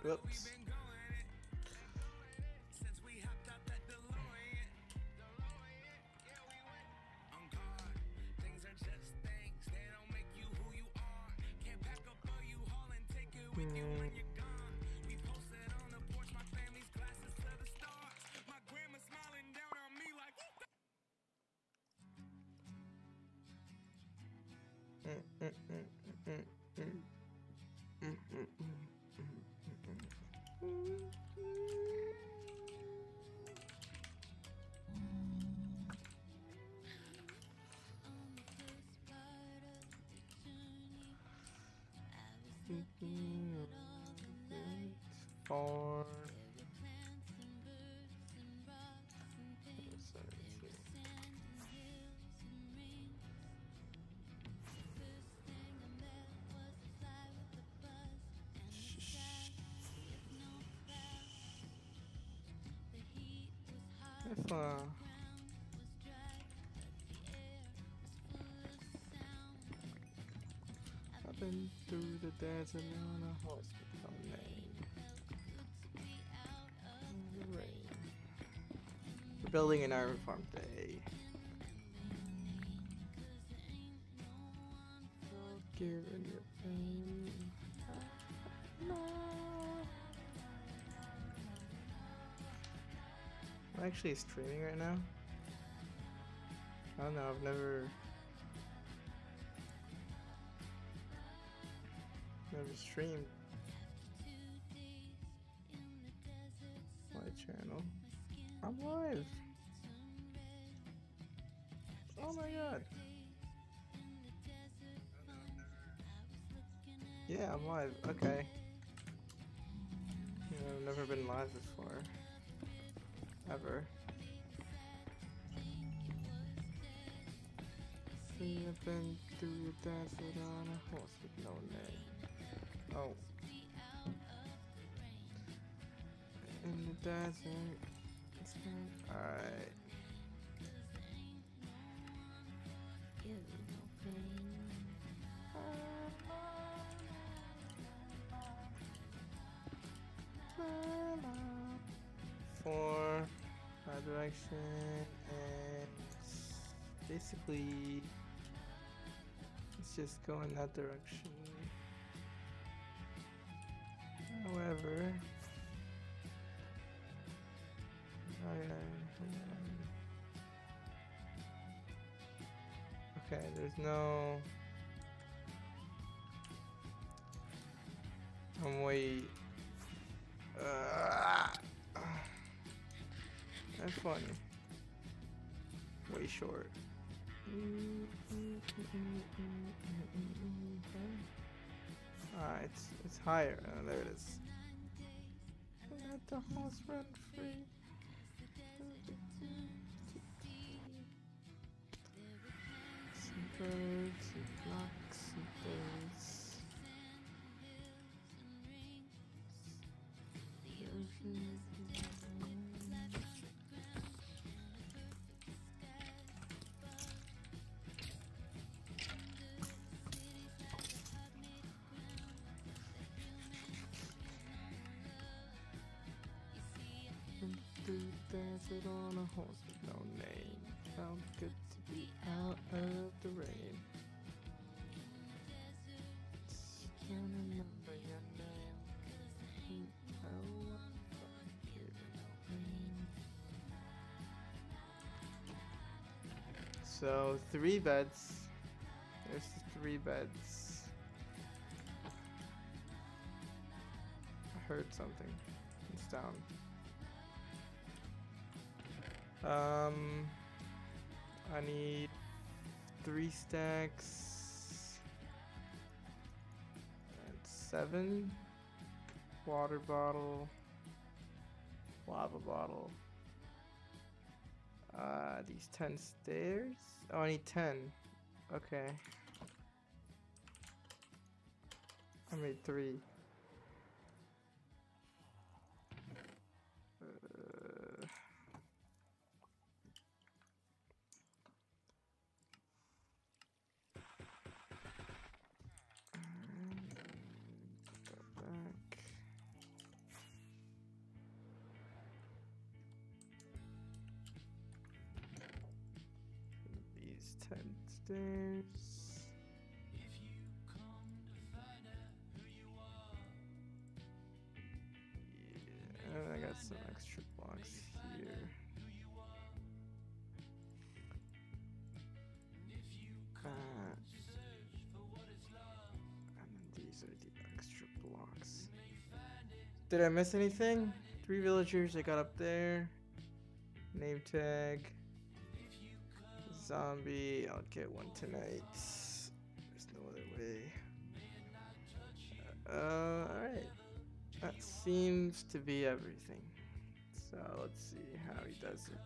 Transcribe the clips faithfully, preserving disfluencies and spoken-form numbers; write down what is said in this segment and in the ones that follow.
Whoops. Hmm. Mm, mm, mm, mm, mm, mm, mm, mm, mm. Four. If uh, I've been through the desert on a horse with no name. In the rain. We're building an iron farm today. I'll give in your pain. No. I'm actually streaming right now. I don't know, I've never never streamed my channel. I'm live. Oh my god. Yeah, I'm live. Okay. You know, I've never been live before. Ever. I've been through the desert on a horse with no name. Oh. In the desert. It's been alright. For that direction, and basically let's just go in that direction. However, okay, okay, there's no. I'm way. Uh, that's funny. Way short. Ah, it's it's higher. Oh, there it is. Let the horse run free. Some birds, some flocks, some birds. Through the desert on a horse with no name. Felt good to be out of the rain. Can't remember your name. Oh, so three beds. There's three beds. I heard something. It's down. Um, I need three stacks and seven. Water bottle, lava bottle. Uh, these ten stairs. Oh, I need ten. Okay. I made three. Uh, back. these ten stairs. Yeah, I got some extra blocks here. Uh, and then these are the extra blocks. Did I miss anything? Three villagers I got up there. Name tag. Zombie. I'll get one tonight. There's no other way. Uh, alright. That seems to be everything. So let's see how he does it.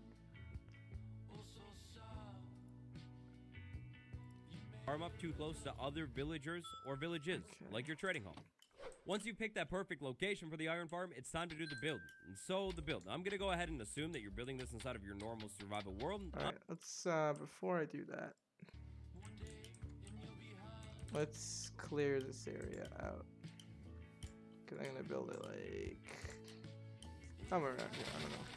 Farm up too close to other villagers or villages, Okay. like your trading hall. Once you've picked that perfect location for the iron farm, it's time to do the build. And so, the build. I'm gonna go ahead and assume that you're building this inside of your normal survival world. Alright, let's, uh, before I do that, let's clear this area out. Cause I'm gonna build it like, somewhere around here, I don't know.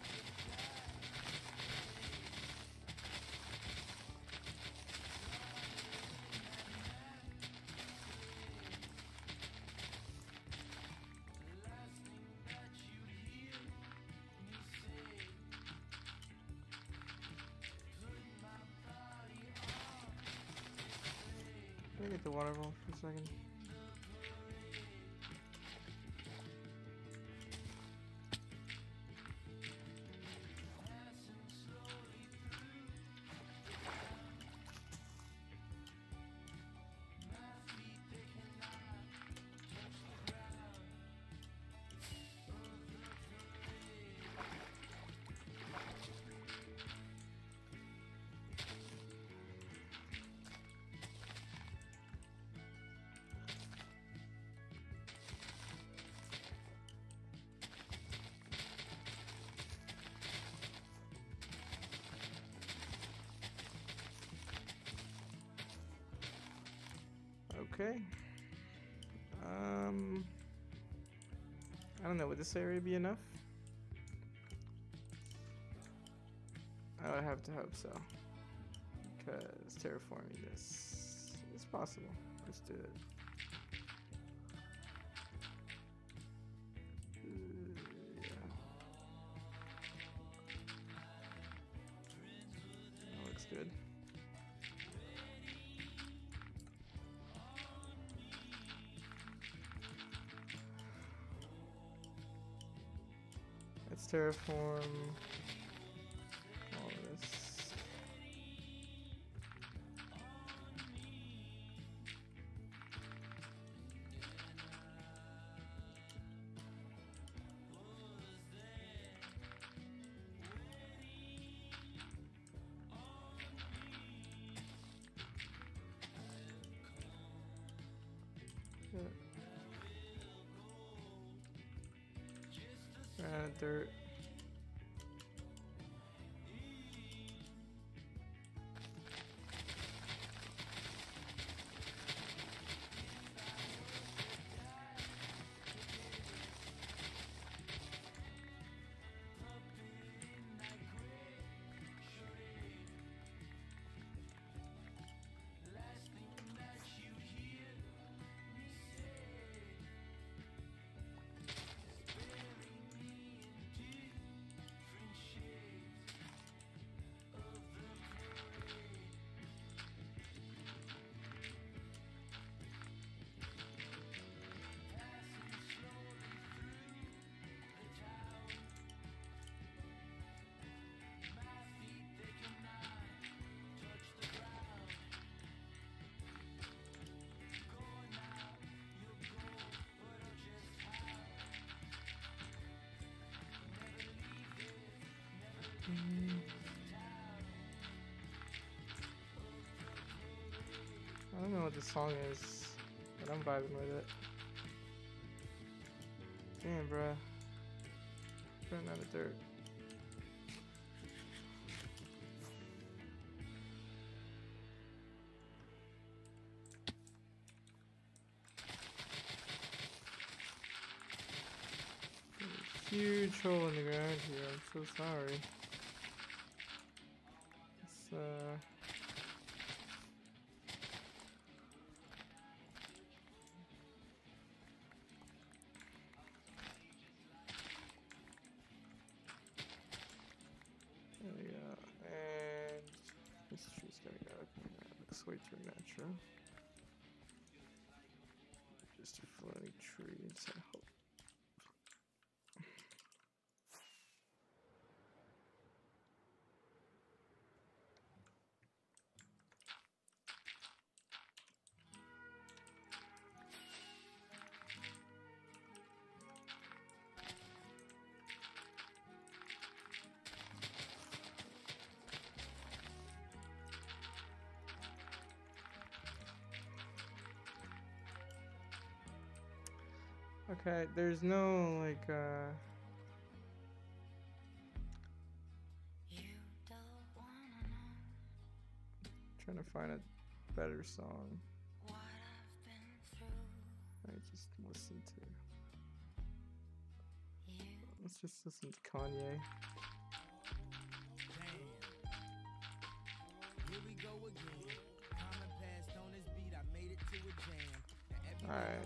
Let me get the water roll for a second. Okay. Um, I don't know. Would this area be enough? I would have to hope so. Because terraforming this is possible. Let's do it. Uh, yeah. That looks good. Let's terraform all of this. Uh, dirt. I don't know what the song is, but I'm vibing with it. Damn, bruh. Running out of dirt. Huge hole in the ground here, I'm so sorry. Let's uh This tree's gotta go. That looks way too natural. Just a floating tree inside a hole. Okay, there's no like uh trying to find a better song. I just listen to. Let's just listen to Kanye. Alright.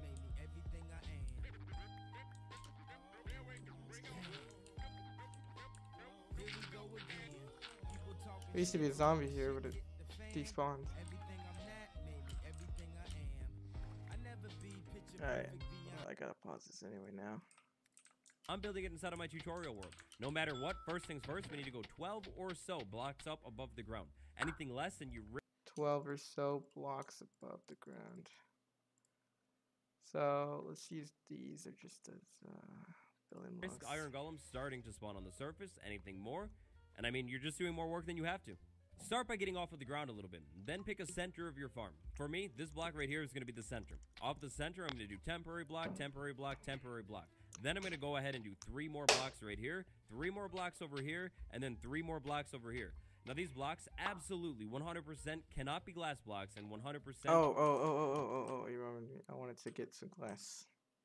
There used to be a zombie here, but it despawned. Alright, well, I gotta pause this anyway now. I'm building it inside of my tutorial world. No matter what, first things first, we need to go twelve or so blocks up above the ground. Anything less than you twelve or so blocks above the ground. So let's use these or just as uh, building blocks. risk iron golems starting to spawn on the surface. Anything more? And I mean, you're just doing more work than you have to. Start by getting off of the ground a little bit. Then pick a center of your farm. For me, this block right here is going to be the center. Off the center, I'm going to do temporary block, temporary block, temporary block. Then I'm going to go ahead and do three more blocks right here, three more blocks over here, and then three more blocks over here. Now these blocks absolutely one hundred percent cannot be glass blocks and one hundred percent... Oh, oh, oh, oh, oh, oh, oh, you remember me. I wanted to get some glass.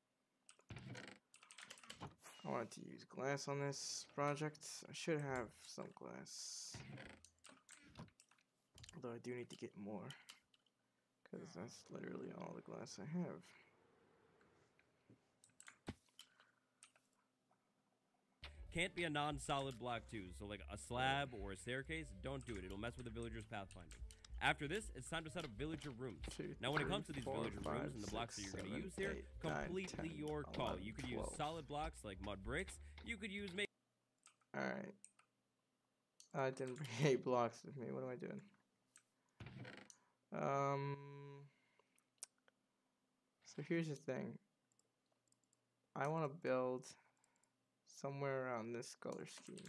I wanted to use glass on this project. I should have some glass. Although I do need to get more. Because that's literally all the glass I have. Can't be a non-solid block too, so like a slab or a staircase, don't do it. It'll mess with the villager's pathfinding. After this, it's time to set up villager rooms. Two, now when three, it comes to these four, villager five, rooms and the blocks six, that you're going to seven, use here, eight, completely nine, ten, your call. eleven, You could twelve. use solid blocks like mud bricks. You could use maybe... Alright. I didn't bring eight blocks with me. What am I doing? Um. So here's the thing. I want to build somewhere around this color scheme.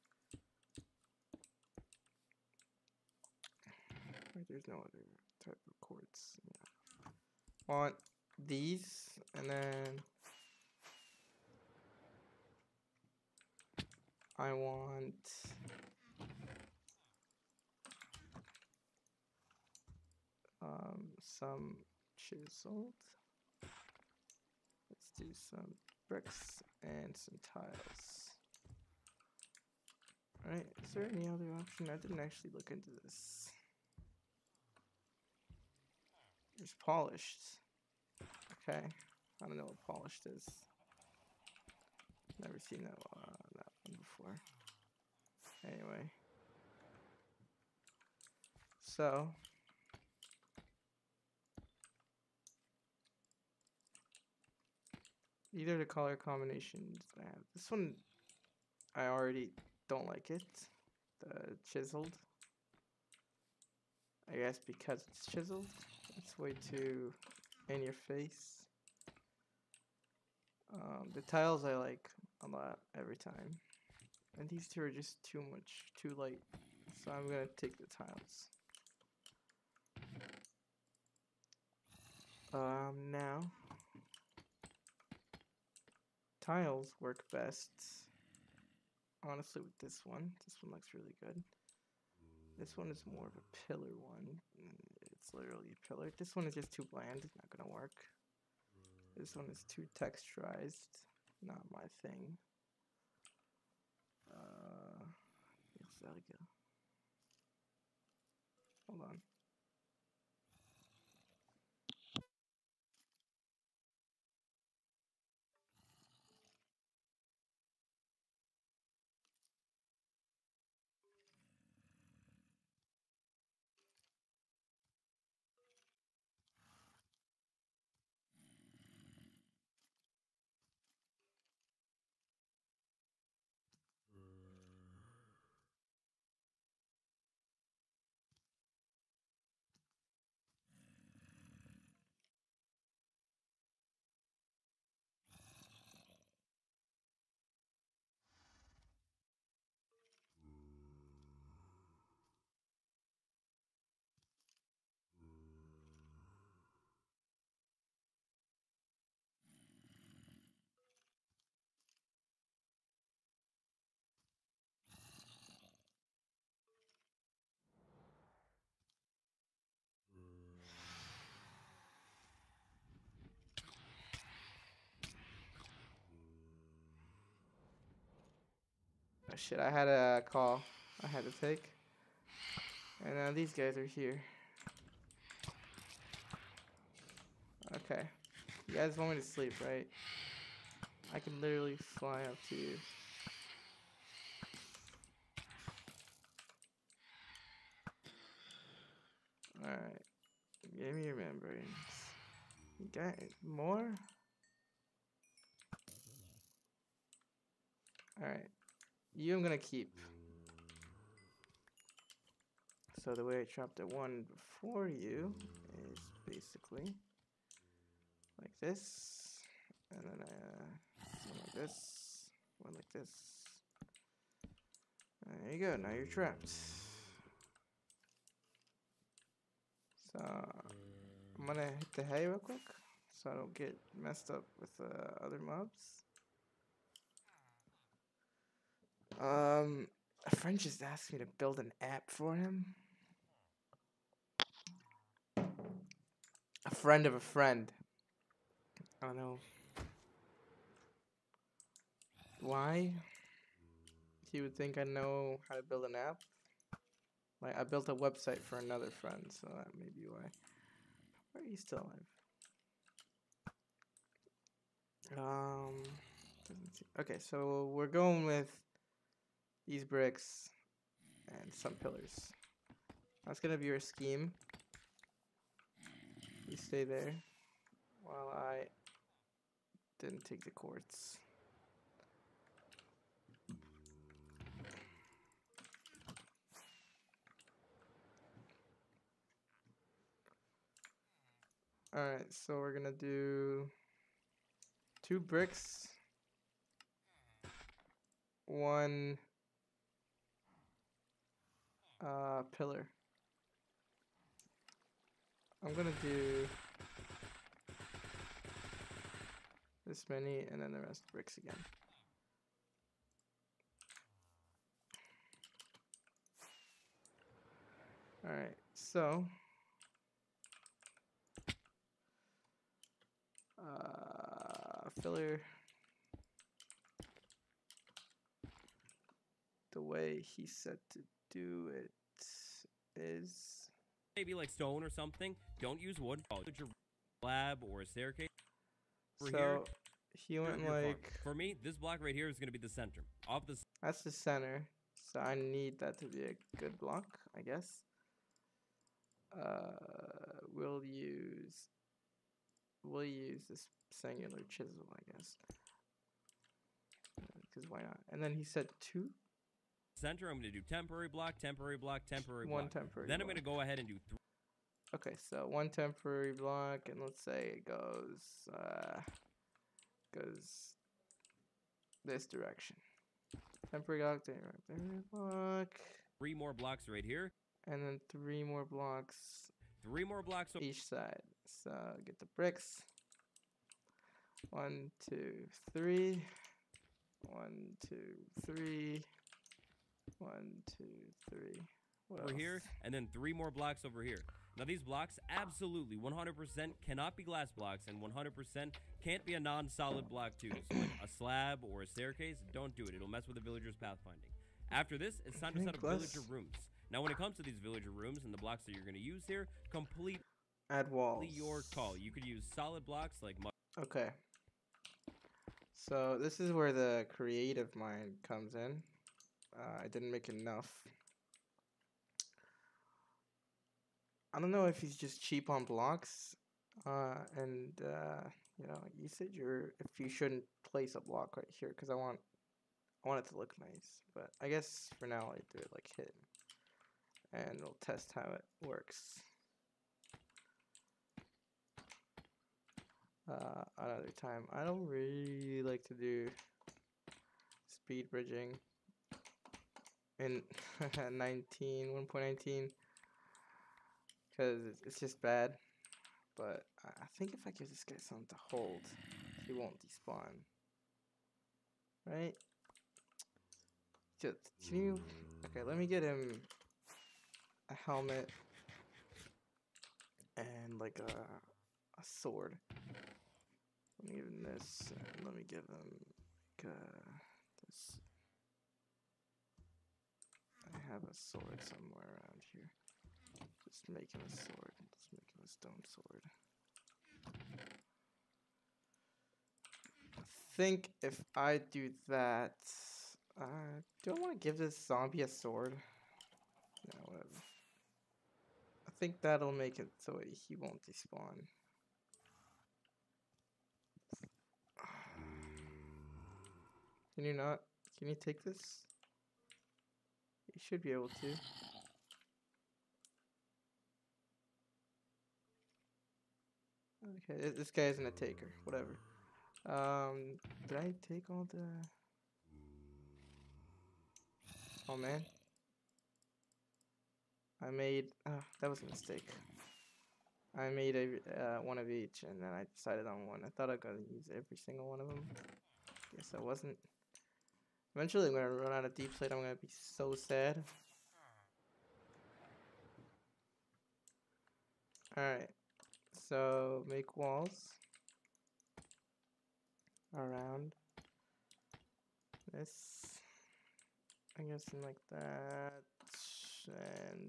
Wait, there's no other type of quartz. Yeah. Want these, and then I want um, some chiseled. Let's do some bricks and some tiles. Alright, is there any other option? I didn't actually look into this. There's polished. Okay, I don't know what polished is. Never seen that, uh, that one before. Anyway. So. Either the color combinations I have. This one, I already don't like it. The chiseled. I guess because it's chiseled. It's way too in your face. Um, the tiles I like a lot every time. And these two are just too much, too light. So I'm gonna take the tiles. Um, now. Tiles work best, honestly, with this one. This one looks really good. This one is more of a pillar one. It's literally a pillar. This one is just too bland. It's not gonna work. This one is too texturized. Not my thing. Uh, yes, there we go. Hold on. Oh shit, I had a call I had to take. And now these guys are here. Okay. You guys want me to sleep, right? I can literally fly up to you. Alright. Give me your membranes. You got more? Alright. You I'm gonna keep. So the way I chopped the one before you is basically like this. And then I, uh, one like this. One like this. There you go, now you're trapped. So I'm gonna hit the hay real quick so I don't get messed up with uh, other mobs. Um, a friend just asked me to build an app for him. A friend of a friend. I don't know why he would think I know how to build an app. Like, I built a website for another friend, so that may be why. Why are you still alive? Um, doesn't seem, okay, so we're going with these bricks and some pillars. That's gonna be your scheme. You stay there while I didn't take the quartz. Alright, so we're gonna do two bricks, one uh, pillar. I'm gonna do this many and then the rest bricks again. Alright, so uh, filler, the way he said to do it is maybe like stone or something. Don't use wood. Put your slab or a staircase over so here. he went Your farm. like, For me, this block right here is going to be the center. Off the that's the center, so I need that to be a good block, I guess. Uh, we'll use we'll use this singular chisel, I guess, because why not? And then he said two. Center, I'm going to do temporary block, temporary block, temporary One block. temporary Then block. I'm going to go ahead and do three. Okay, so one temporary block, and let's say it goes uh, goes this direction. Temporary block, temporary block, Three more blocks right here. and then three more blocks Three more blocks. each side. So get the bricks. One, two, three. One, two, three. One, two, three. What over else? here, and then three more blocks over here. Now these blocks absolutely one hundred percent cannot be glass blocks, and one hundred percent can't be a non-solid block too. So like a slab or a staircase, don't do it. It'll mess with the villager's pathfinding. After this, it's time to Okay, set up glass. villager rooms. Now when it comes to these villager rooms and the blocks that you're going to use here, completely Add walls. your call. You could use solid blocks like mud. Okay. So this is where the creative mind comes in. Uh, I didn't make enough. I don't know if he's just cheap on blocks. Uh, and uh, you know, you said you're if you shouldn't place a block right here because I want I want it to look nice. But I guess for now I do it like hidden, and we'll test how it works. Uh, another time. I don't really like to do speed bridging in nineteen, one point nineteen because it's just bad. But I think if I give this guy something to hold, he won't despawn. Right? Just, can you... Okay, let me get him a helmet and like a, a sword. Let me give him this, and let me give him like, uh, this. I have a sword somewhere around here. Just make him a sword. Let's make him a stone sword. I think if I do that, uh, do I want to give this zombie a sword? No, whatever. I think that'll make it so he won't despawn. Can you not? Can you take this? You should be able to. Okay, this guy isn't a taker. Whatever. Um, did I take all the... Oh man. I made... Oh, that was a mistake. I made a uh, one of each, and then I decided on one. I thought I was going to use every single one of them. Guess I wasn't. Eventually, I'm going to run out of deep slate. I'm going to be so sad. Alright. So, make walls around this. I guess like that. And...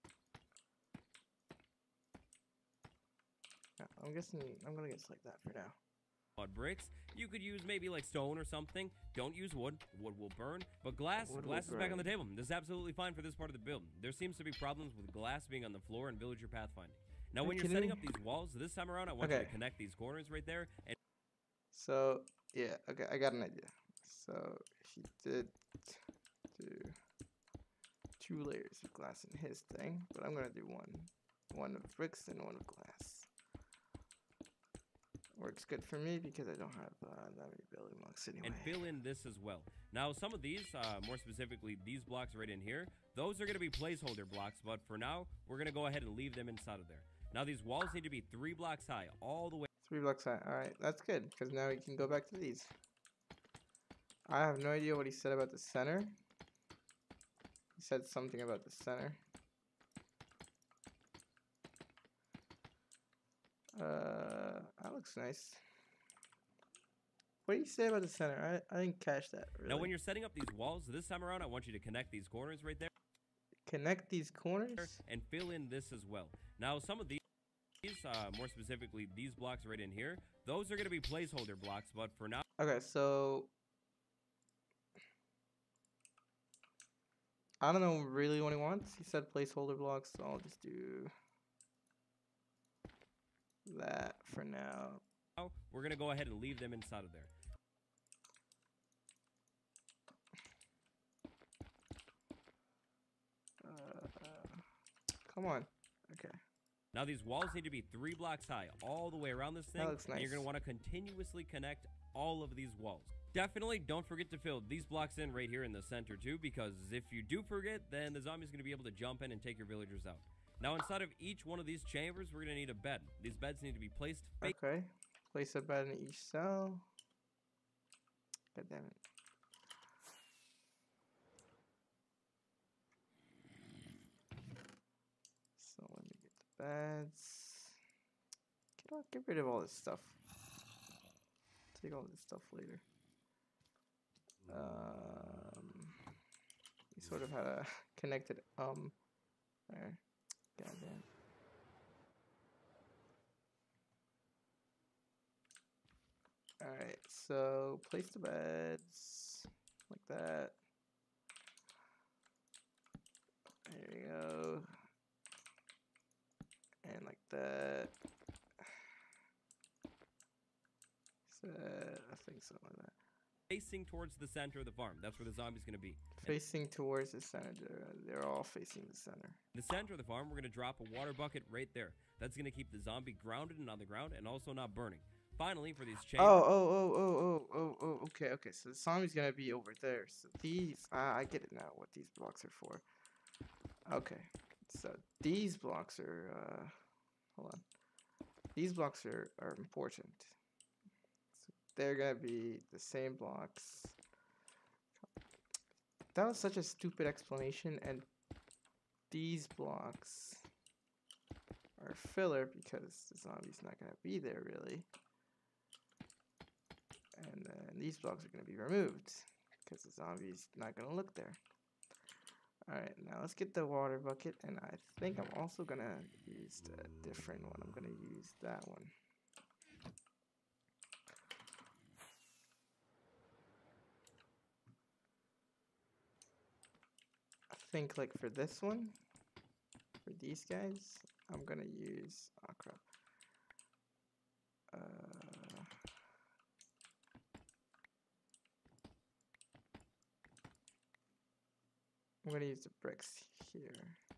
yeah, I'm guessing, I'm going to guess like that for now. Odd bricks. You could use maybe like stone or something. Don't use wood. Wood will burn. But glass, Wood glass will is back on the burn. table. This is absolutely fine for this part of the build. There seems to be problems with glass being on the floor in Villager Pathfinding. Now, Are when you you're setting kidding? up these walls, this time around, I want you Okay. to connect these corners right there. And So, yeah, okay, I got an idea. So, he did do two layers of glass in his thing, but I'm gonna do one. One of bricks and one of glass. Works good for me because I don't have uh, that many building blocks anyway. and fill in this as well. Now, some of these, uh, more specifically these blocks right in here, those are going to be placeholder blocks, but for now, we're going to go ahead and leave them inside of there. Now, these walls need to be three blocks high, all the way. Three blocks high. Alright, that's good, because now we can go back to these. I have no idea what he said about the center. He said something about the center. Uh, that looks nice. What did you say about the center? I, I didn't catch that, really. Now, when you're setting up these walls, this time around, I want you to connect these corners right there Connect these corners? and fill in this as well. Now, some of these, uh, more specifically these blocks right in here, those are going to be placeholder blocks, but for now, Okay, so... I don't know really what he wants. He said placeholder blocks, so I'll just do... that for now. we're going to go ahead and leave them inside of there. Uh, come on. Okay. Now, these walls need to be three blocks high all the way around this thing. looks And you're nice. going to want to continuously connect all of these walls. Definitely don't forget to fill these blocks in right here in the center too, because if you do forget, then the zombie's going to be able to jump in and take your villagers out. Now, inside of each one of these chambers, we're going to need a bed. These beds need to be placed face Okay. Place a bed in each cell. God damn it. So let me get the beds. Get, all, get rid of all this stuff. Take all this stuff later. Um, we sort of had a connected um there. God damn. Alright, so place the beds like that. There you go. And like that. So, I think something like that. facing towards the center of the farm. That's where the zombie's going to be. Facing towards the center. They're all facing the center. In the center of the farm, we're going to drop a water bucket right there. That's going to keep the zombie grounded and on the ground and also not burning. Finally, for these Oh, chambers, oh, oh, oh, oh, oh, oh, okay, okay. So the zombie's gonna be over there. So these, ah, I get it now. What these blocks are for? Okay, so these blocks are. Uh, hold on. These blocks are are important. So they're gonna be the same blocks. That was such a stupid explanation, and these blocks are filler because the zombie's not gonna be there really. And then these blocks are going to be removed because the zombie's not going to look there. Alright, now let's get the water bucket, and I think I'm also gonna use a different one. I'm gonna use that one. I think like for this one, for these guys, I'm gonna use, oh crap. Uh, I'm gonna use the bricks here.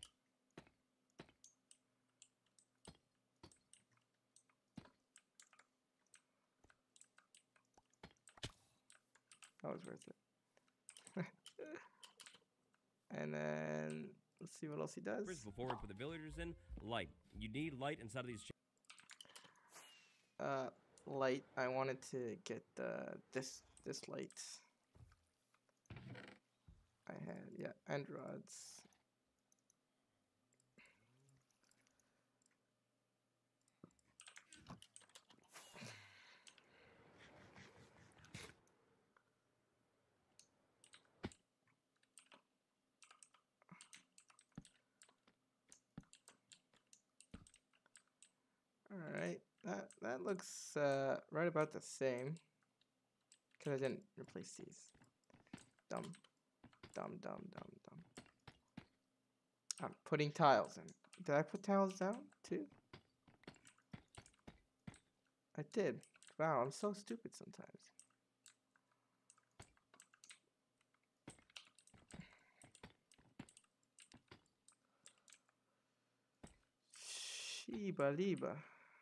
That was worth it. And then let's see what else he does. Before we put the villagers in, light. You need light inside of these. Uh, light. I wanted to get the this this light. I had yeah, end rods. All right, that that looks uh, right about the same. Cause I didn't replace these. Dumb, dumb, dumb, dumb, dumb. I'm putting tiles in. Did I put tiles down too? I did. Wow, I'm so stupid sometimes. Shiba Liba.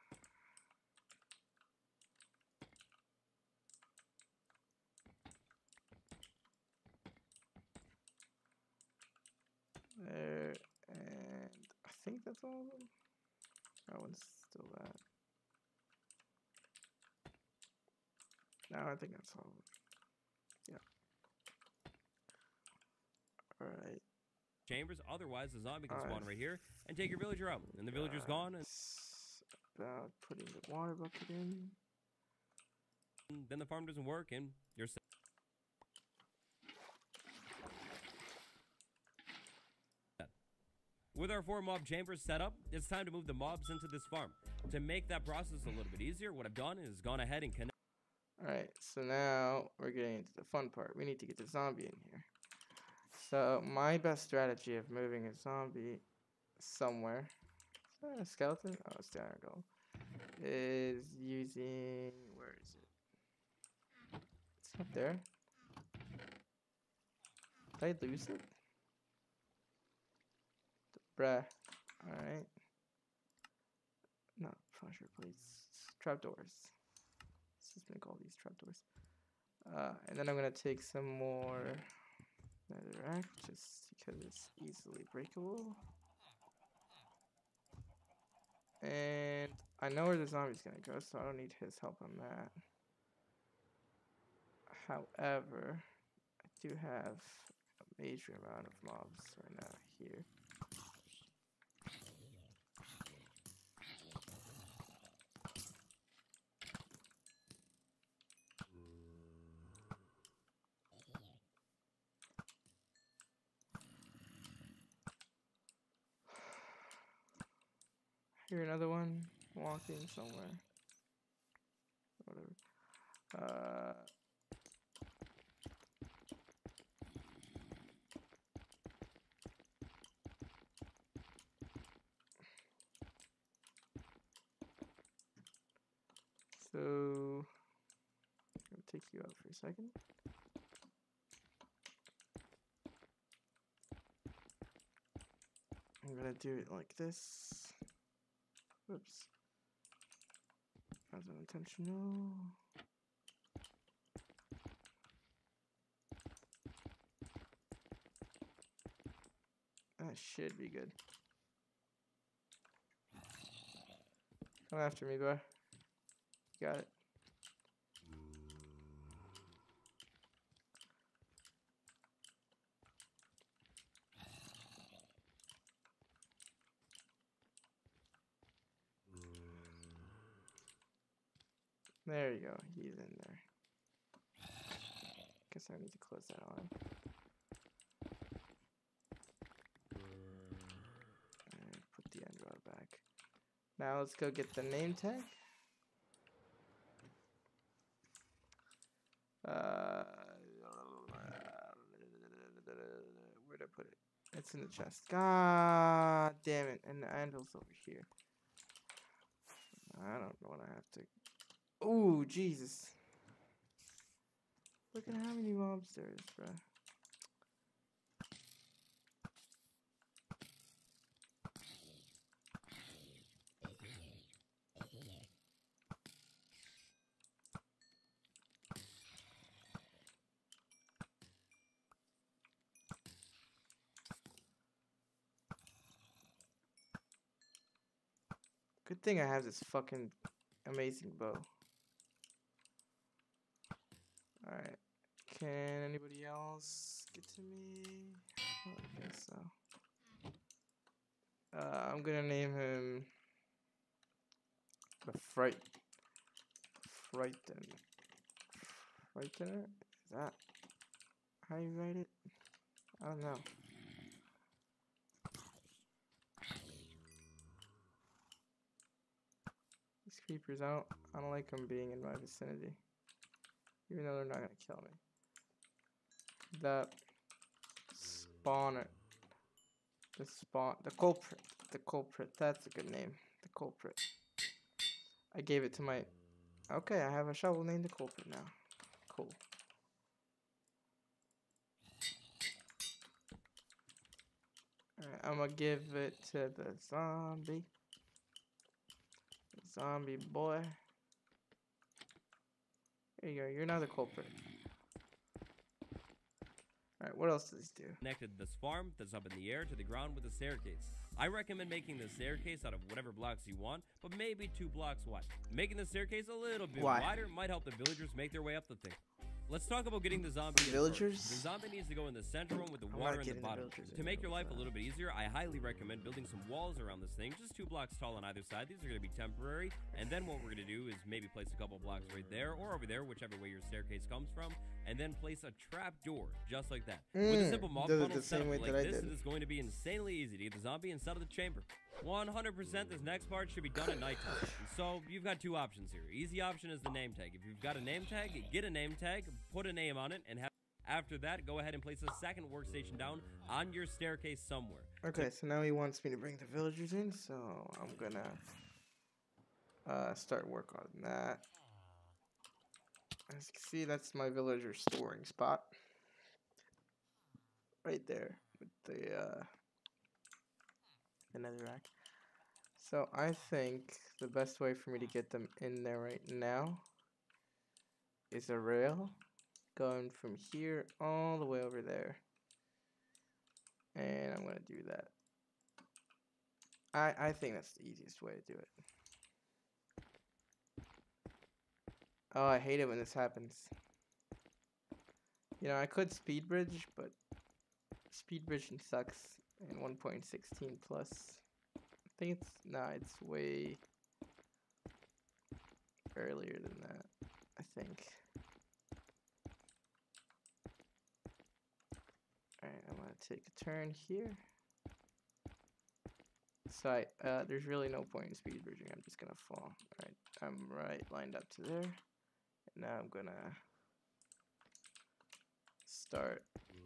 There, and I think that's all of them. That one's still that. No, I think that's all of them. Yeah. Alright. Chambers, otherwise the zombie can spawn right here and take your villager out. And the villager's gone. And about putting the water bucket in. Then the farm doesn't work and you're set. With our four mob chambers set up, it's time to move the mobs into this farm. To make that process a little bit easier, what I've done is gone ahead and connect. Alright, so now we're getting into the fun part. We need to get the zombie in here. So my best strategy of moving a zombie somewhere, is that a skeleton? Oh, it's there we go. Is using, where is it? It's up there. Did I lose it? Bruh. Alright. No, pressure plates. Trapdoors. Let's just make all these trapdoors. Uh, and then I'm gonna take some more netherrack just because it's easily breakable. And I know where the zombie's gonna go, so I don't need his help on that. However, I do have a major amount of mobs right now here. Here another one walking somewhere. Whatever. Uh So I'm gonna take you out for a second. I'm gonna do it like this. Whoops. That was unintentional. That should be good. Come after me, boy. You got it. There you go. He's in there. Guess I need to close that on. Now let's go get the name tag. Uh, where'd I put it? It's in the chest. God damn it. And the anvil's over here. I don't know what I have to... Ooh, Jesus. Look at how many mobs there is, bro. Good thing I have this fucking amazing bow. Alright. Can anybody else get to me? Oh, I guess so. Uh, I'm gonna name him the Fright. Frighten. Frightener? Is that how you write it? I don't know. These creepers, I don't, I don't like them being in my vicinity. Even though they're not gonna kill me. The spawner. The spawn. The culprit. The culprit. That's a good name. The culprit. I gave it to my... Okay, I have a shovel named the culprit now. Cool. Alright, I'm gonna give it to the zombie. The zombie boy. There you go, you're now the culprit. Alright, what else does this do? Connected this farm that's up in the air to the ground with a staircase. I recommend making the staircase out of whatever blocks you want, but maybe two blocks wide. Making the staircase a little bit Why? wider might help the villagers make their way up the thing. Let's talk about getting the zombie in Villagers? first. The zombie needs to go in the center one with the I'm water not in the getting the bottom. villagers To in make your real life a fast. little bit easier, I highly recommend building some walls around this thing, just two blocks tall on either side. These are going to be temporary, and then what we're going to do is maybe place a couple blocks right there or over there, whichever way your staircase comes from, and then place a trap door, just like that. With a Mm, simple mob does it funnel the same setup way like that I this, did. it is going to be insanely easy to get the zombie inside of the chamber. one hundred percent this next part should be done at nighttime. So you've got two options here. Easy option is the name tag. If you've got a name tag, get a name tag, put a name on it, and have after that, go ahead and place a second workstation down on your staircase somewhere. Okay, so now he wants me to bring the villagers in, so I'm gonna uh, start work on that. As you can see, that's my villager storing spot. Right there with the uh, the netherrack. So I think the best way for me to get them in there right now is a rail going from here all the way over there. And I'm gonna do that. I I think that's the easiest way to do it. Oh, I hate it when this happens. You know, I could speed bridge, but speed bridging sucks in one point sixteen plus. I think it's nah, it's way earlier than that, I think. Alright, I'm gonna take a turn here. So I, uh, there's really no point in speed bridging, I'm just gonna fall. Alright, I'm right lined up to there. And now I'm gonna start.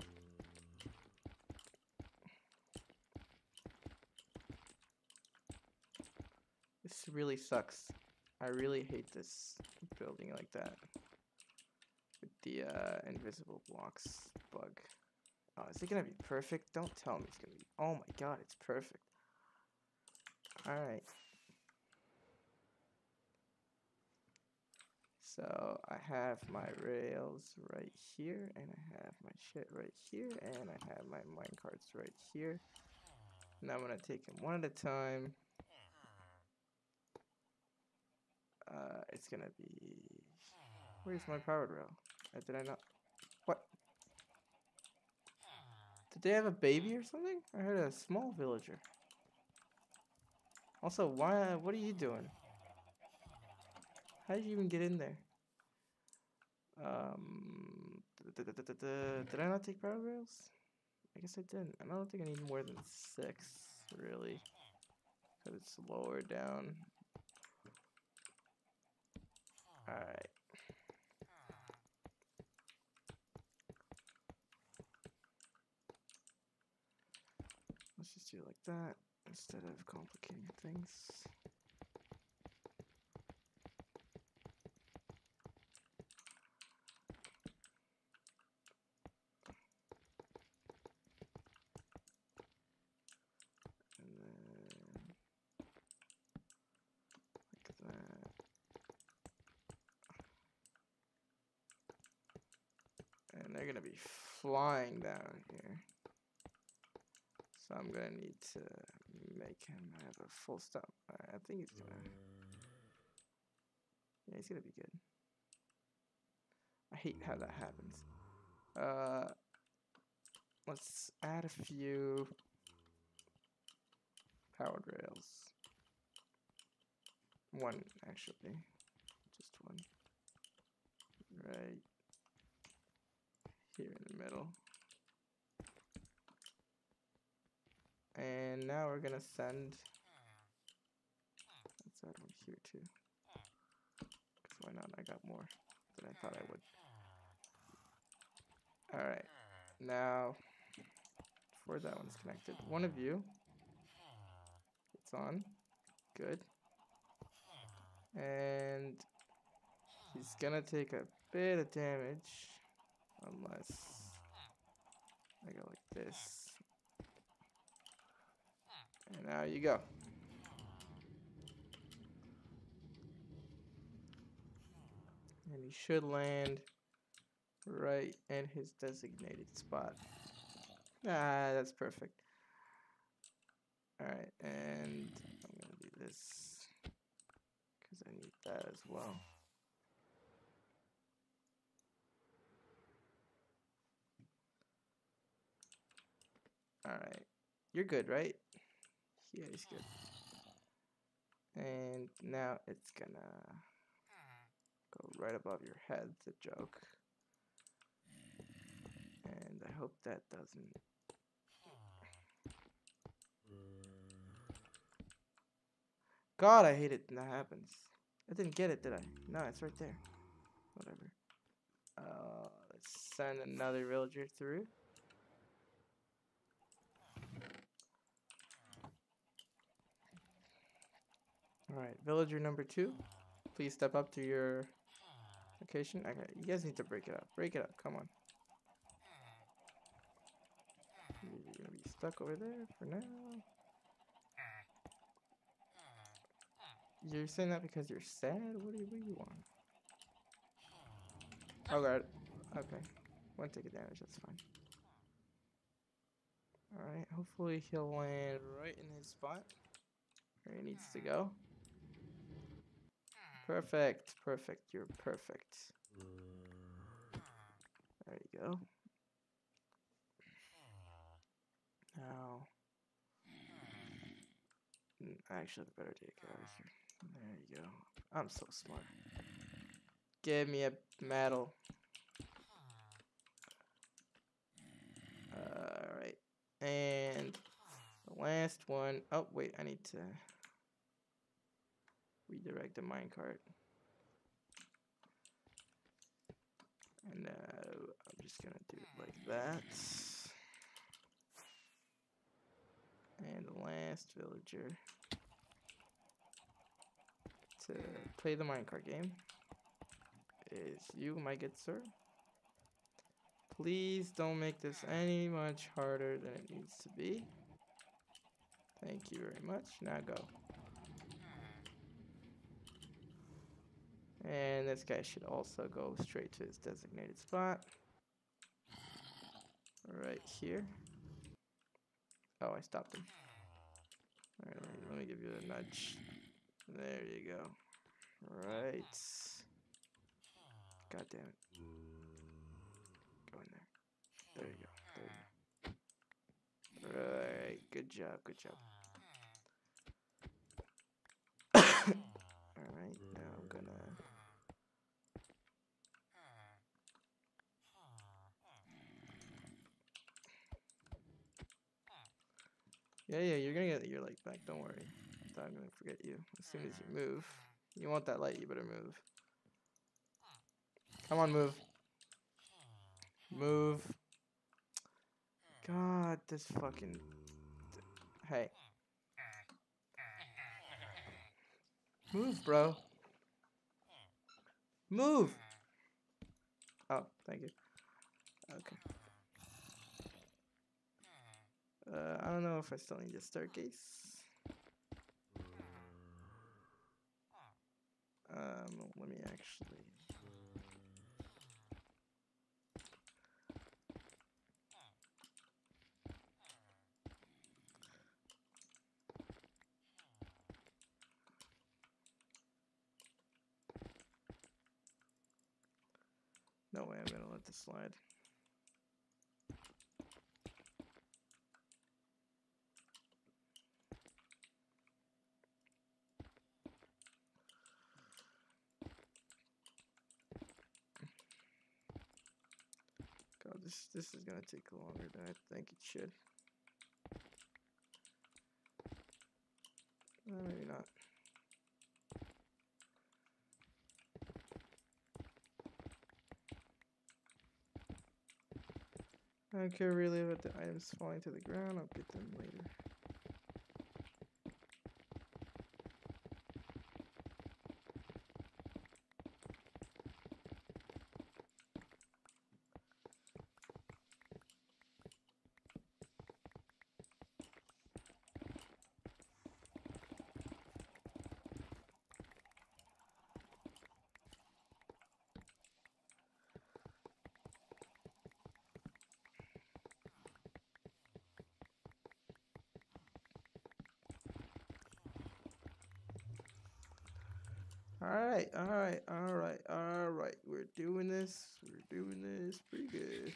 This really sucks. I really hate this building like that. With the uh, invisible blocks bug. Oh, is it gonna be perfect? Don't tell me it's gonna be. Oh my god, it's perfect. Alright. So I have my rails right here, and I have my shit right here, and I have my minecarts right here. Now I'm gonna take them one at a time. Uh, it's gonna be. Where's my powered rail? Uh, did I not? What? Did they have a baby or something? I heard a small villager. Also, why? What are you doing? How did you even get in there? Um, did I not take power rails? I guess I didn't. I don't think I need more than six, really. Because it's lower down. Alright. Let's just do it like that instead of complicating things. And they're gonna be flying down here. So I'm gonna need to make him have a full stop. Right, I think he's gonna. Yeah, he's gonna be good. I hate how that happens. Uh, let's add a few powered rails. One, actually. Just one. Right here in the middle. And now we're gonna send. Let's add one here too. Cause why not? I got more than I thought I would. All right. Now, before that one's connected, one of you. It's on. Good. And he's gonna take a bit of damage unless I go like this. And now you go. And he should land right in his designated spot. Ah, that's perfect. Alright, and I'm gonna do this because I need that as well. Alright, you're good, right? Yeah, he's good. And now it's gonna go right above your head, the joke. And I hope that doesn't. God, I hate it when that happens. I didn't get it, did I? No, it's right there. Whatever. Uh, let's send another villager through. Alright, villager number two. Please step up to your location. Okay, you guys need to break it up. Break it up, come on. You're gonna be stuck over there for now. You're saying that because you're sad? What do you, what do you want? Oh god. Okay. One ticket damage, that's fine. Alright, hopefully he'll land right in his spot where he needs to go. Perfect, perfect, you're perfect. There you go. Now, I actually have a better idea. Get out of here. There you go. I'm so smart. Give me a medal. Alright. And the last one. Oh, wait. I need to redirect the minecart. And uh, I'm just going to do it like that. And the last villager to play the minecart game is you, my good sir. Please don't make this any much harder than it needs to be. Thank you very much. Now go. And this guy should also go straight to his designated spot. Right here. Oh, I stopped him. Alright, let me, let me give you a nudge. There you go. Right. God damn it. Go in there. There you go. There you go. Right. Good job. Good job. Alright, now I'm gonna. Yeah, yeah, you're gonna get your light back. Don't worry. I'm not gonna forget you as soon as you move. You want that light, you better move. Come on, move. Move. God, this fucking... Hey. Move, bro. Move! Oh, thank you. Okay. Uh, I don't know if I still need a staircase. Um, let me actually... No way I'm gonna let this slide. God, this this is gonna take longer than I think it should. Uh, maybe not. I don't care really about the items falling to the ground. I'll get them later. Alright, alright, alright, alright. We're doing this. We're doing this pretty good.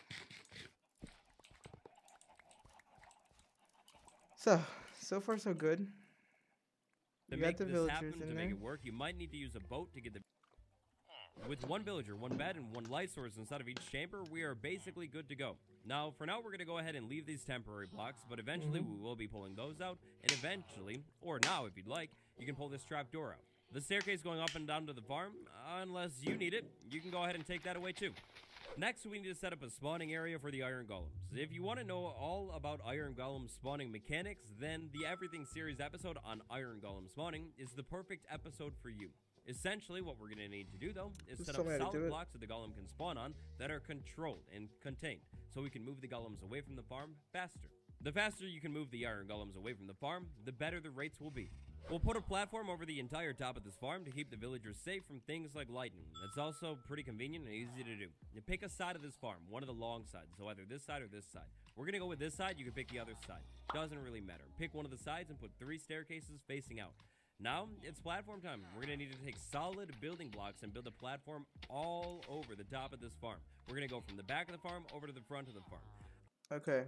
So, so far so good. To You make got the this villagers happen, in to there. make it work, you might need to use a boat to get the... With one villager, one bed, and one light source inside of each chamber, we are basically good to go. Now, for now, we're going to go ahead and leave these temporary blocks, but eventually Mhm. we will be pulling those out, and eventually, or now if you'd like, you can pull this trap door out. The staircase going up and down to the farm, unless you need it, you can go ahead and take that away too. Next, we need to set up a spawning area for the iron golems. If you want to know all about iron golem spawning mechanics, then the Everything series episode on iron golem spawning is the perfect episode for you. Essentially, what we're going to need to do, though, is Just set tell up me how to do solid it. blocks that the golem can spawn on that are controlled and contained, so we can move the golems away from the farm faster. The faster you can move the iron golems away from the farm, the better the rates will be. We'll put a platform over the entire top of this farm to keep the villagers safe from things like lightning. It's also pretty convenient and easy to do. You pick a side of this farm, one of the long sides, so either this side or this side. We're going to go with this side, you can pick the other side. Doesn't really matter. Pick one of the sides and put three staircases facing out. Now, it's platform time. We're going to need to take solid building blocks and build a platform all over the top of this farm. We're going to go from the back of the farm over to the front of the farm. Okay.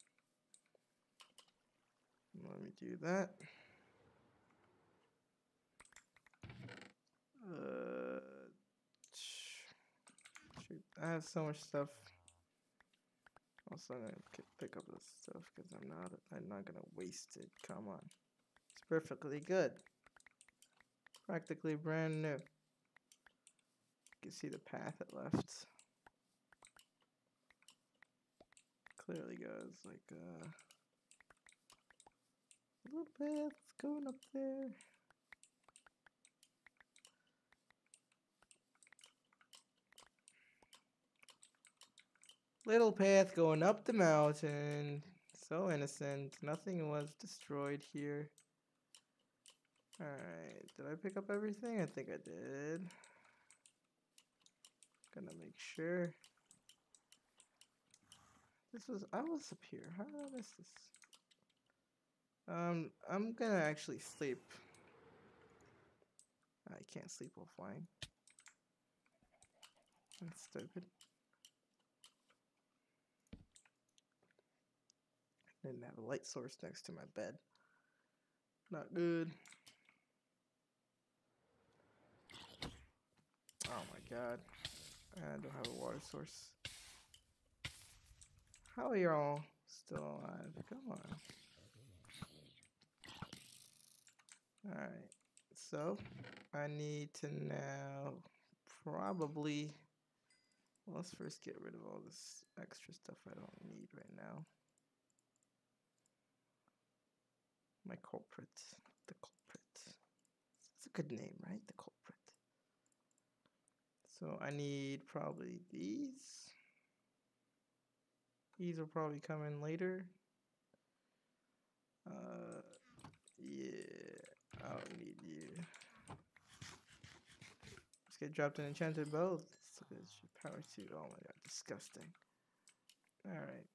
Let me do that. Uh, shoot, I have so much stuff. Also, I'm gonna k- pick up this stuff because I'm not. I'm not gonna waste it. Come on, it's perfectly good. Practically brand new. You can see the path it left. Clearly goes like uh, a little path going up there. Little path going up the mountain. So innocent. Nothing was destroyed here. Alright. Did I pick up everything? I think I did. Gonna make sure. This was... I was up here. How did I miss this? Um, I'm gonna actually sleep. I can't sleep while flying. That's stupid. Didn't have a light source next to my bed. Not good. Oh my god. I don't have a water source. How are y'all still alive? Come on. Alright. So, I need to now probably Well, let's first get rid of all this extra stuff I don't need right now. My culprit. The culprit. It's a good name, right? The culprit. So I need probably these. These will probably come in later. Uh, yeah, I don't need you. Let's get dropped an enchanted bow. Let's look at this power suit. Oh my god, disgusting. Alright.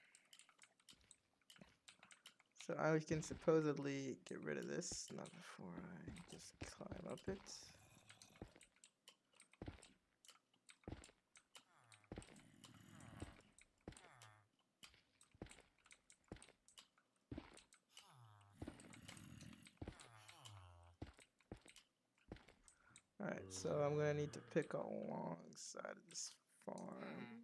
So I can supposedly get rid of this, not before I just climb up it. Alright, so I'm gonna need to pick alongside of this farm.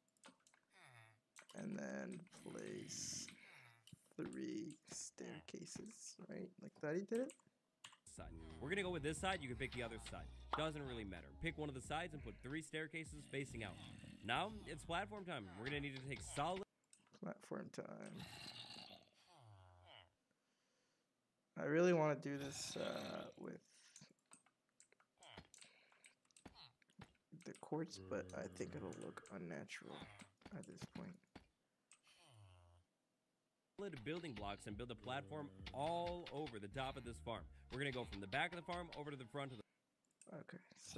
And then place three staircases, right? Like that he did it? Side. We're gonna go with this side, you can pick the other side. Doesn't really matter. Pick one of the sides and put three staircases facing out. Now, it's platform time. We're gonna need to take solid Platform time. I really want to do this uh, with the quartz, but I think it'll look unnatural at this point. building blocks and build a platform all over the top of this farm. We're gonna go from the back of the farm over to the front of the Okay, so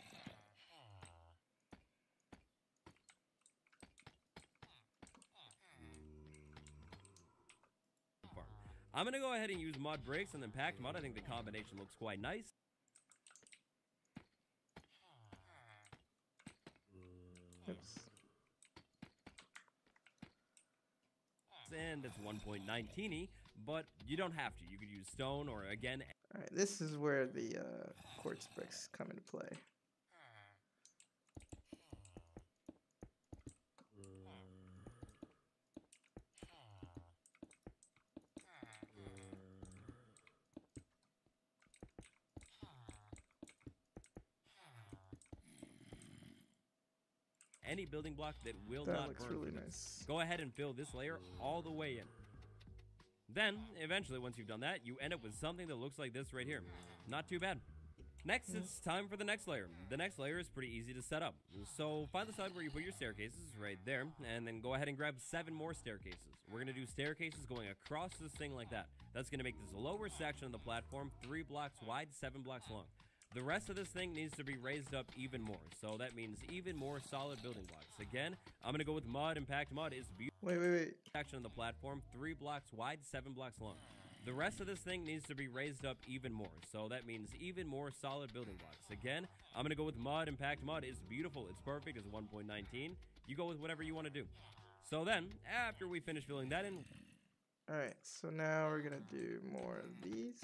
farm. I'm gonna go ahead and use mud bricks and then packed mud. I think the combination looks quite nice. oops. And it's one point one nine, but you don't have to. You could use stone or, again... Alright, this is where the uh, quartz bricks come into play. Any building block that will That not looks burn. really nice. Go ahead and fill this layer all the way in. Then, eventually, once you've done that, you end up with something that looks like this right here. Not too bad. Next, it's time for the next layer. The next layer is pretty easy to set up. So find the side where you put your staircases, right there, and then go ahead and grab seven more staircases. We're going to do staircases going across this thing like that. That's going to make this lower section of the platform three blocks wide, seven blocks long. The rest of this thing needs to be raised up even more, so that means even more solid building blocks. Again, I'm going to go with mud, and packed mud is beautiful. Wait, wait, wait. Section of the platform, three blocks wide, seven blocks long. The rest of this thing needs to be raised up even more, so that means even more solid building blocks. Again, I'm going to go with mud, and packed mud is beautiful. It's perfect. It's one point one nine. You go with whatever you want to do. So then, after we finish filling that in... Alright, so now we're going to do more of these.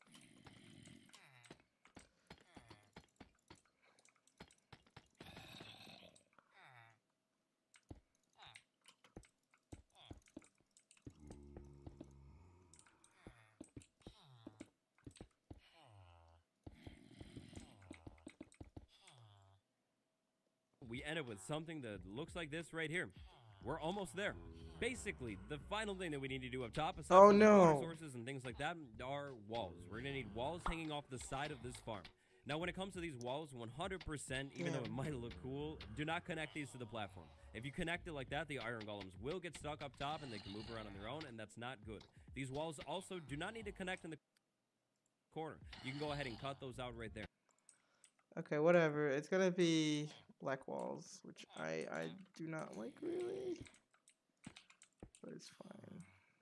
We end up with something that looks like this right here. We're almost there. Basically, the final thing that we need to do up top, aside Oh, from the no. water sources and things like that, are walls. We're gonna need walls hanging off the side of this farm. Now, when it comes to these walls, one hundred percent, even Yeah. though it might look cool, do not connect these to the platform. If you connect it like that, the iron golems will get stuck up top and they can move around on their own, and that's not good. These walls also do not need to connect in the corner. You can go ahead and cut those out right there. Okay, whatever. It's gonna be black walls, which I I do not like really, but it's fine.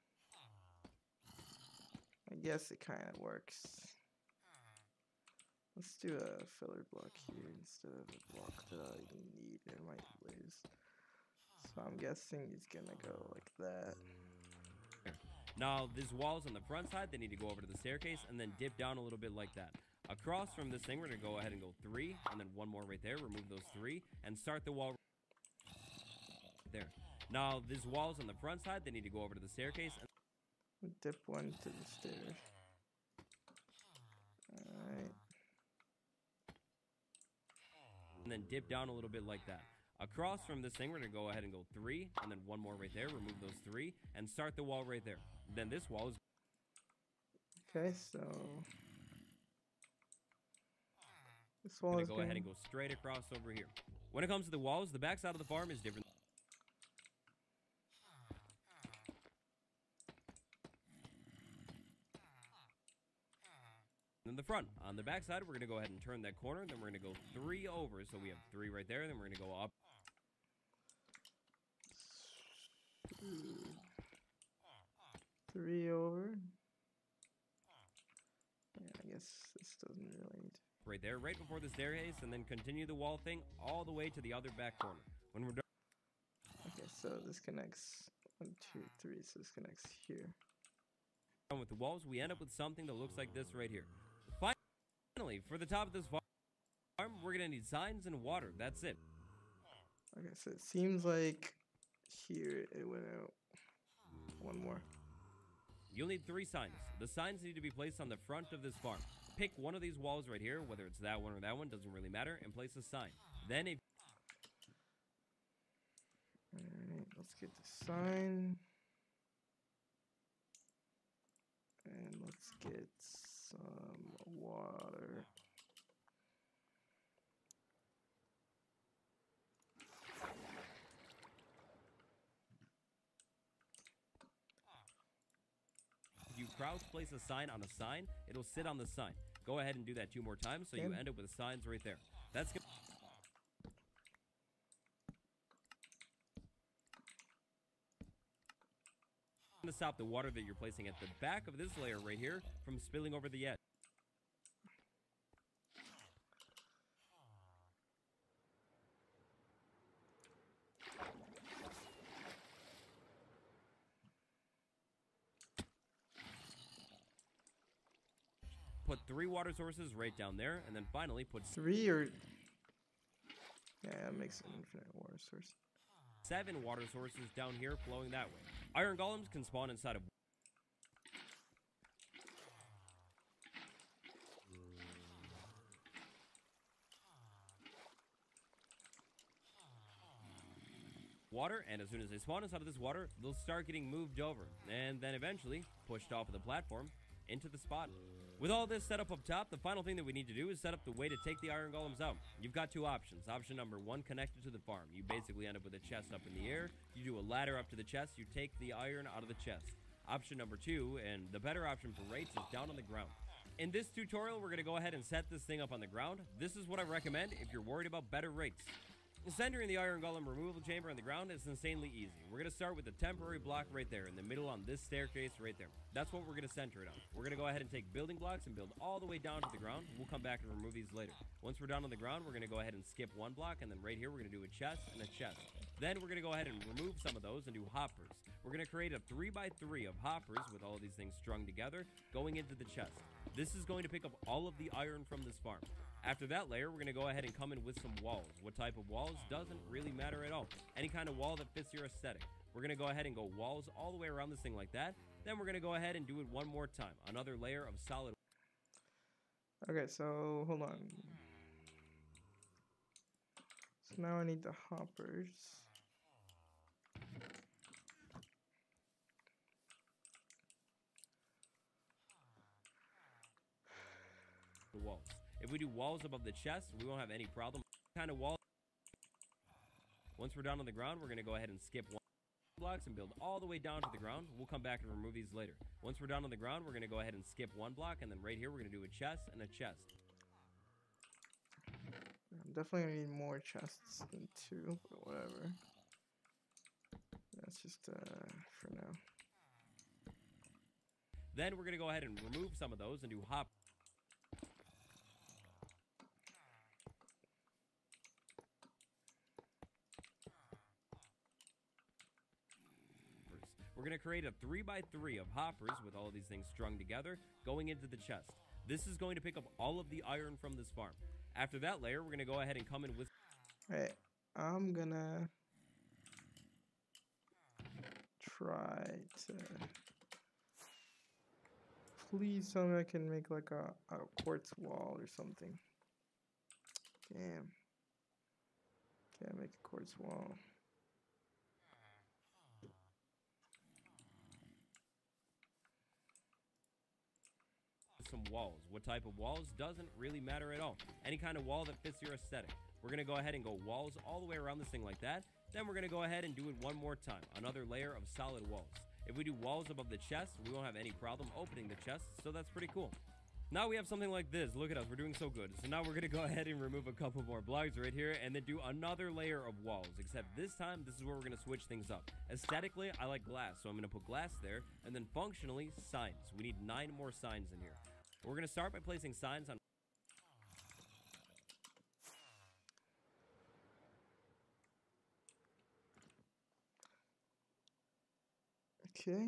I guess it kind of works. Let's do a filler block here instead of a block that I need in my place. So I'm guessing it's gonna go like that. Now, these walls on the front side, they need to go over to the staircase and then dip down a little bit like that. Across from this thing, we're going to go ahead and go three, and then one more right there. Remove those three, and start the wall there. Now, these walls on the front side, they need to go over to the staircase. And Dip one to the stairs. Alright. and then dip down a little bit like that. Across from this thing, we're going to go ahead and go three, and then one more right there. Remove those three, and start the wall right there. Then this wall is... Okay, so... This wall going is to go going... ahead and go straight across over here. When it comes to the walls, the back side of the farm is different than the front. On the back side, we're going to go ahead and turn that corner. Then we're going to go three over. So we have three right there. Then we're going to go up. Three over. Yeah, I guess this doesn't really need... Right there, right before the staircase, and then continue the wall thing all the way to the other back corner. When we're done... Okay, so this connects... One, two, three, so this connects here. With the walls, we end up with something that looks like this right here. Finally, for the top of this farm, we're going to need signs and water. That's it. Okay, so it seems like here it went out. One more. You'll need three signs. The signs need to be placed on the front of this farm. Pick one of these walls right here, whether it's that one or that one, doesn't really matter, and place a sign. Then if... Alright, let's get the sign. And let's get some water. If you crouch place a sign on a sign, it'll sit on the sign. Go ahead and do that two more times so you end up with signs right there. That's good. To stop the water that you're placing at the back of this layer right here from spilling over the edge. Put three water sources right down there, and then finally put three or yeah, that makes an infinite water source. Seven water sources down here flowing that way. Iron golems can spawn inside of water, and as soon as they spawn inside of this water, they'll start getting moved over, and then eventually pushed off of the platform into the spot. With all this set up up top, the final thing that we need to do is set up the way to take the iron golems out. You've got two options. Option number one, connected to the farm. You basically end up with a chest up in the air. You do a ladder up to the chest. You take the iron out of the chest. Option number two, and the better option for rates, is down on the ground. In this tutorial, we're going to go ahead and set this thing up on the ground. This is what I recommend if you're worried about better rates. Centering the iron golem removal chamber on the ground is insanely easy. We're going to start with a temporary block right there in the middle on this staircase right there. That's what we're going to center it on. We're going to go ahead and take building blocks and build all the way down to the ground. We'll come back and remove these later. Once we're down on the ground, we're going to go ahead and skip one block, and then right here we're going to do a chest and a chest. Then we're going to go ahead and remove some of those and do hoppers. We're going to create a three by three of hoppers with all of these things strung together going into the chest. This is going to pick up all of the iron from this farm. After that layer, we're going to go ahead and come in with some walls. What type of walls doesn't really matter at all. Any kind of wall that fits your aesthetic. We're going to go ahead and go walls all the way around this thing like that. Then we're going to go ahead and do it one more time. Another layer of solid. Okay, so hold on. So now I need the hoppers. The walls. If we do walls above the chest, we won't have any problem. Kind of wall. Once we're down on the ground, we're going to go ahead and skip one blocks and build all the way down to the ground. We'll come back and remove these later. Once we're down on the ground, we're going to go ahead and skip one block, and then right here we're going to do a chest and a chest. I'm definitely going to need more chests than two, but whatever. That's just uh, for now. Then we're going to go ahead and remove some of those and do hop. We're going to create a three by three of hoppers with all of these things strung together going into the chest. This is going to pick up all of the iron from this farm. After that layer, we're going to go ahead and come in with... Alright, I'm going to try to... Please tell me I can make like a, a quartz wall or something. Damn. Okay, make a quartz wall. Some walls. What type of walls doesn't really matter at all. Any kind of wall that fits your aesthetic. We're going to go ahead and go walls all the way around this thing like that. Then we're going to go ahead and do it one more time. Another layer of solid walls. If we do walls above the chest, we won't have any problem opening the chest, so that's pretty cool. Now we have something like this. Look at us, we're doing so good. So now we're going to go ahead and remove a couple more blocks right here and then do another layer of walls. Except this time, this is where we're going to switch things up. Aesthetically, I like glass, so I'm going to put glass there. And then functionally, signs. We need nine more signs in here. We're going to start by placing signs on... Okay.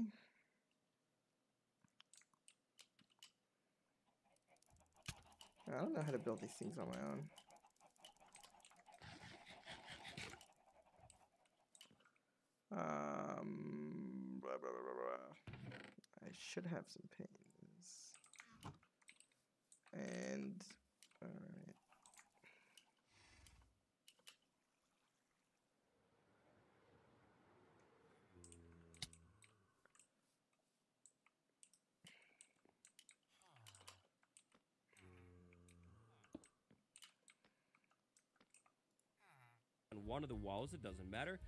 I don't know how to build these things on my own. Um, blah, blah, blah, blah, blah. I should have some panes. And, alright. On one of the walls, it doesn't matter.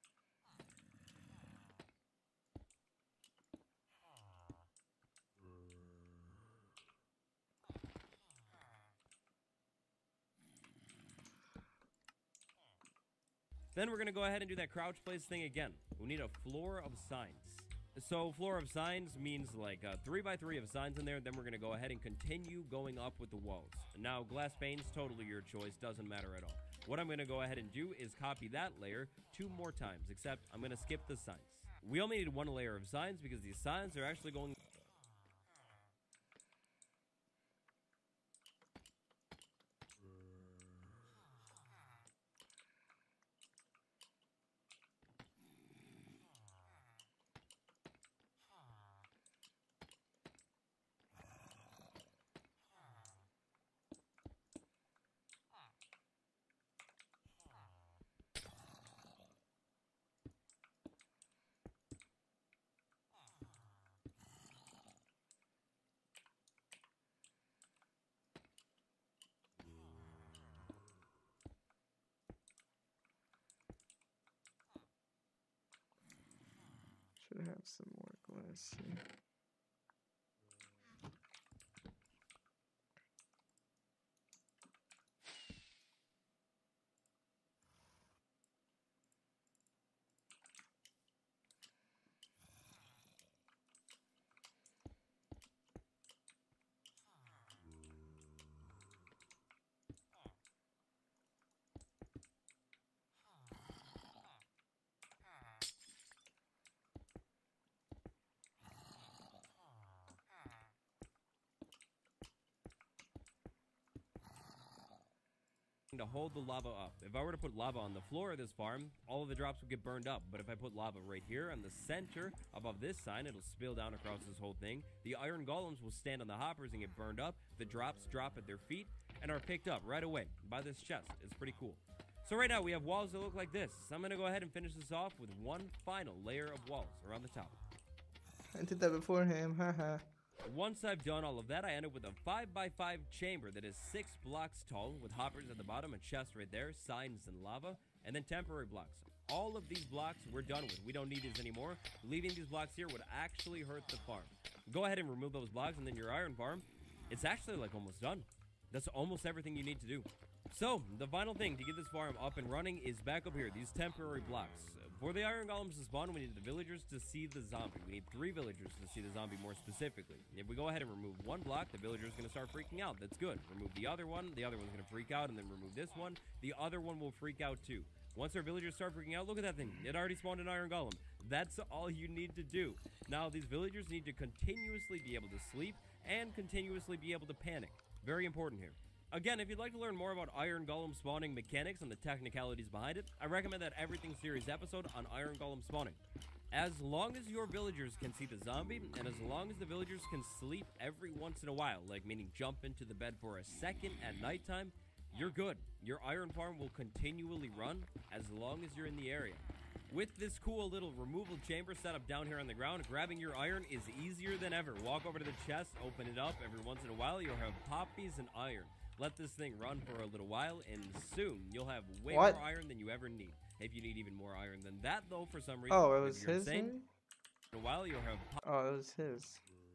Then we're going to go ahead and do that crouch place thing again. We need a floor of signs. So floor of signs means like uh, three by three of signs in there. Then we're going to go ahead and continue going up with the walls. Now glass panes, totally your choice. Doesn't matter at all. What I'm going to go ahead and do is copy that layer two more times, except I'm going to skip the signs. We only need one layer of signs because these signs are actually going... Should have some more glass here. to hold the lava up. If I were to put lava on the floor of this farm, all of the drops would get burned up. But if I put lava right here on the center above this sign, it'll spill down across this whole thing. The iron golems will stand on the hoppers and get burned up. The drops drop at their feet and are picked up right away by this chest. It's pretty cool. So right now we have walls that look like this. So I'm going to go ahead and finish this off with one final layer of walls around the top. I did that before him, haha. Once I've done all of that, I end up with a five by five chamber that is six blocks tall with hoppers at the bottom, a chest right there, signs and lava, and then temporary blocks. All of these blocks we're done with. We don't need these anymore. Leaving these blocks here would actually hurt the farm. Go ahead and remove those blocks, and then your iron farm, it's actually like almost done. That's almost everything you need to do. So, the final thing to get this farm up and running is back up here, these temporary blocks. For the iron golems to spawn, we need the villagers to see the zombie. We need three villagers to see the zombie more specifically. If we go ahead and remove one block, the villager is going to start freaking out. That's good. Remove the other one, the other one's going to freak out, and then remove this one. The other one will freak out too. Once our villagers start freaking out, look at that thing. It already spawned an iron golem. That's all you need to do. Now, these villagers need to continuously be able to sleep and continuously be able to panic. Very important here. Again, if you'd like to learn more about Iron Golem spawning mechanics and the technicalities behind it, I recommend that Everything series episode on Iron Golem spawning. As long as your villagers can see the zombie, and as long as the villagers can sleep every once in a while, like meaning jump into the bed for a second at nighttime, you're good. Your iron farm will continually run as long as you're in the area. With this cool little removal chamber set up down here on the ground, grabbing your iron is easier than ever. Walk over to the chest, open it up. Every once in a while, you'll have poppies and iron. Let this thing run for a little while, and soon you'll have way What? more iron than you ever need. If you need even more iron than that, though, for some reason, Oh, it maybe was you're his. insane, Maybe? in a while you'll have pop Oh, it was his.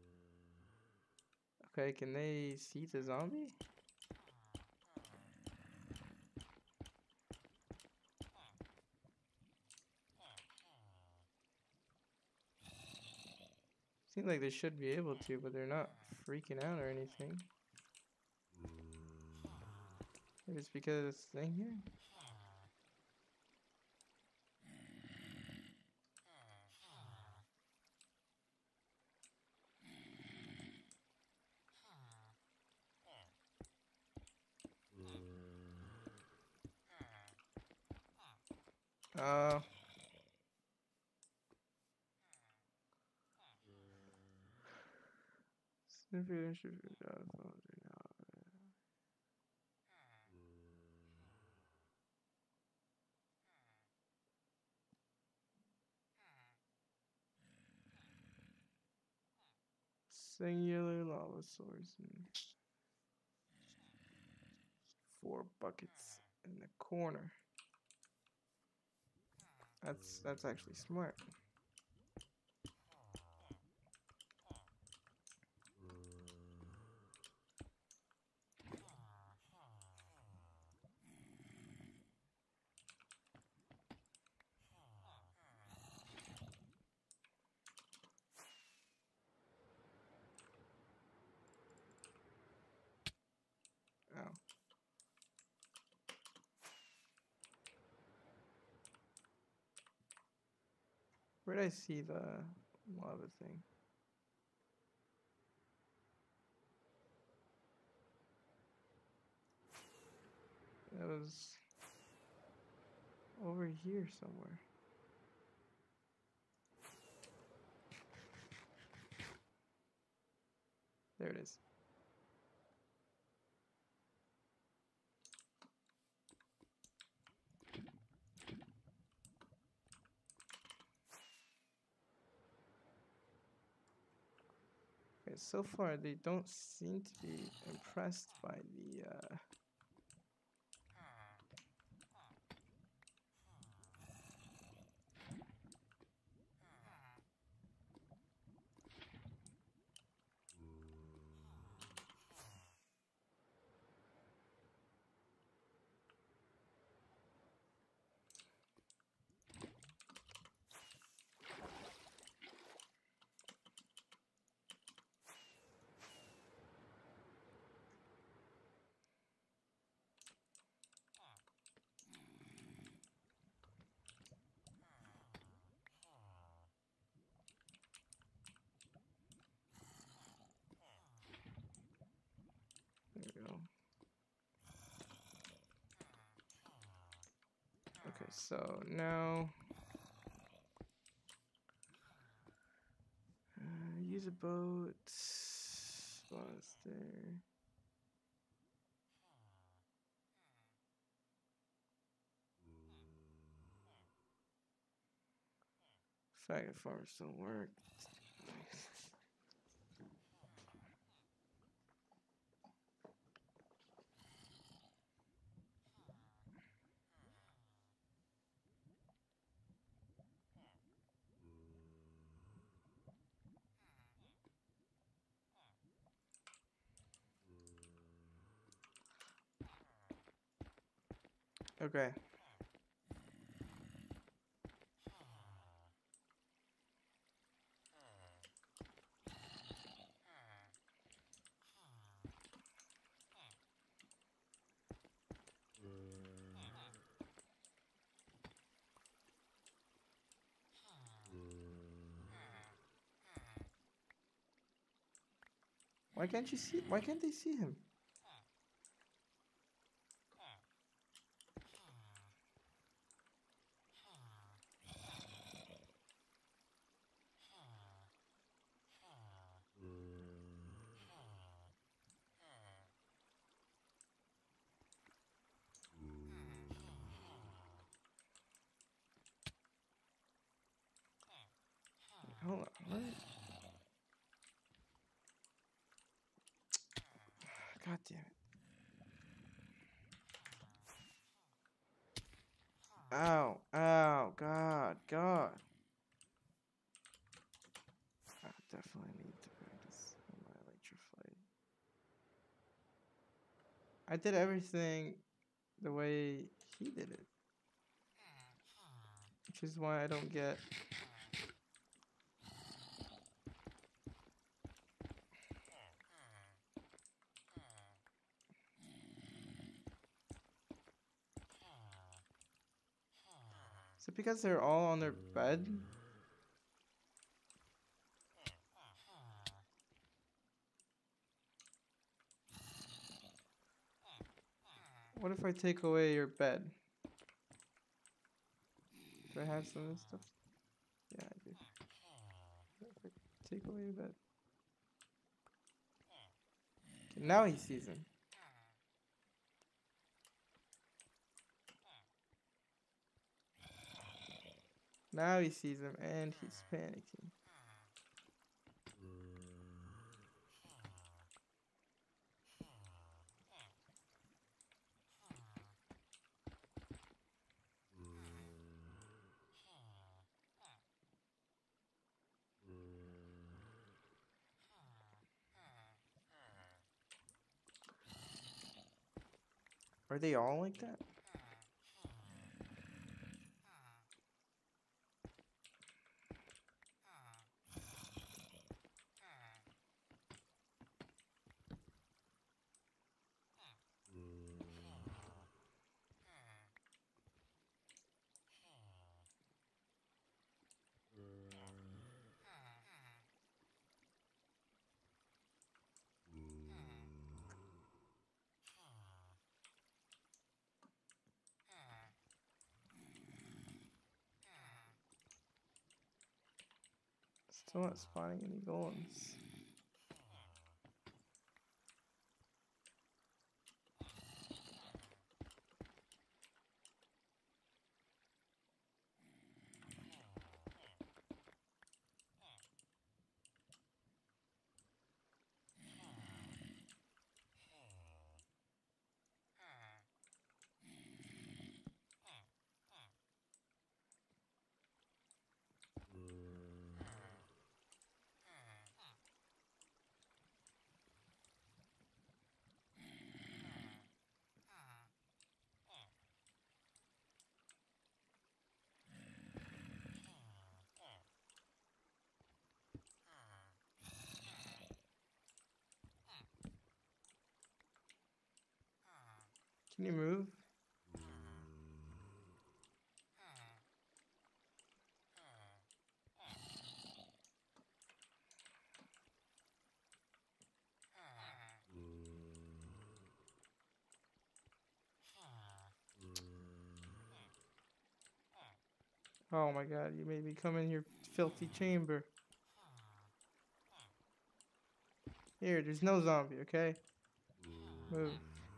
Okay, can they see the zombie? Seems like they should be able to, but they're not freaking out or anything. Maybe it's because of this thing here. Uh, singular lava source and four buckets in the corner. That's that's actually smart. Oh. Where did I see the lava thing? It was over here somewhere. There it is. Okay, so far they don't seem to be impressed by the uh there we go. Okay, so now uh, use a boat. Spawns there. Faggot farmers don't work. Okay. Why can't you see? Why can't they see him? God damn it. Ow, ow, God, God. I definitely need to practice on my electrified. I did everything the way he did it. Which is why I don't get... Is it because they're all on their bed? What if I take away your bed? Do I have some of this stuff? Yeah, I do. What if I take away your bed? Okay, now he sees him. Now he sees him and he's panicking. Are they all like that? Still not spawning any golems. Can you move? Oh my god, you made me come in your filthy chamber. Here, there's no zombie, okay? Move.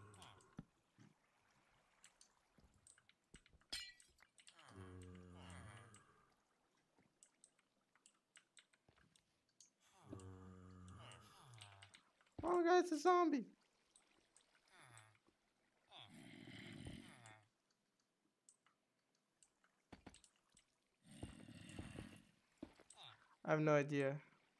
Oh god, it's a zombie. I have no idea.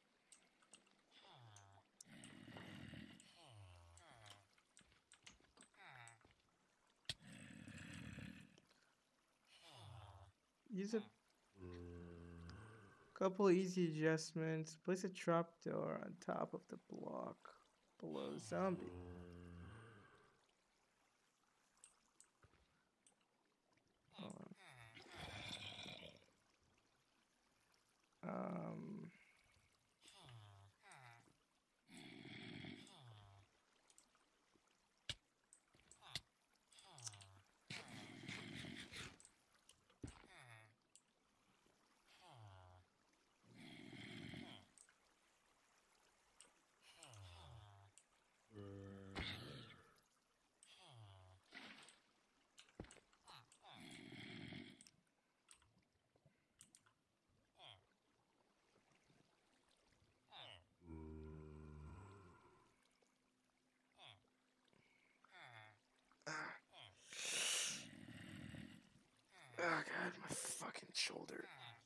Use a couple easy adjustments. Place a trapdoor on top of the block below the zombie. Um.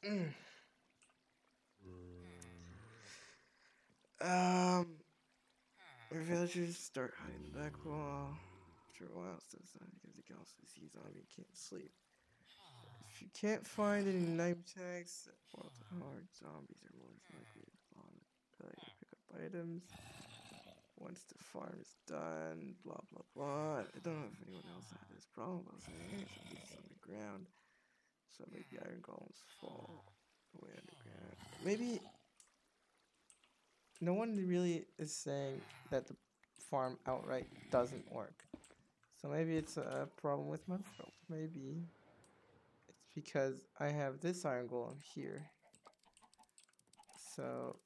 um, your villagers start hiding the back wall. After a while, so it's not because he can also see zombie and can't sleep. If you can't find any name tags that fall to hard, zombies are more likely to spawn. Ability to pick up items. Once the farm is done, blah blah blah. I don't know if anyone else had this problem. I was saying, hey, zombies on the ground. So maybe iron golems fall away underground. Maybe no one really is saying that the farm outright doesn't work. So maybe it's a problem with my world. Maybe it's because I have this iron golem here. So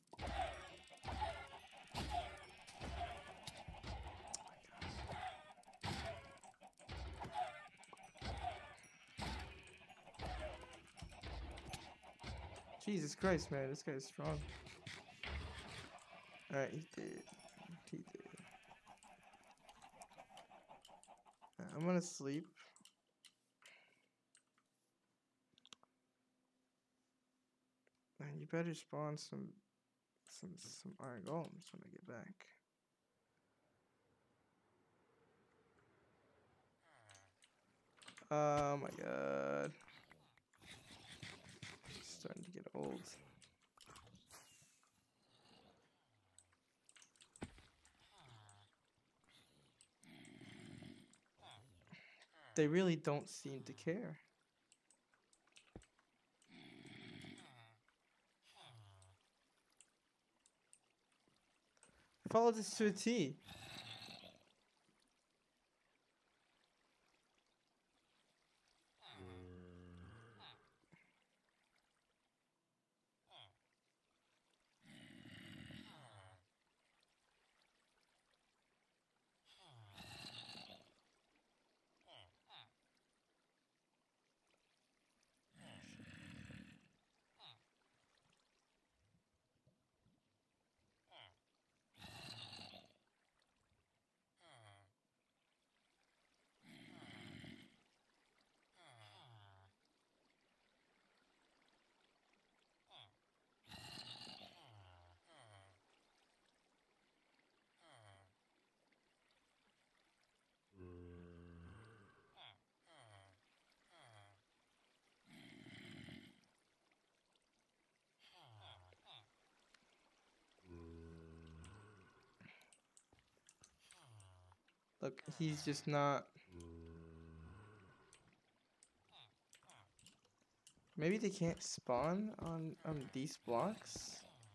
Jesus Christ, man, this guy's strong. Alright, he did. He did. Right, I'm gonna sleep. And you better spawn some some some iron golems when I get back. Oh my god. It's starting to get old. They really don't seem to care. Follow this to a T. Look, he's just not. Maybe they can't spawn on on these blocks.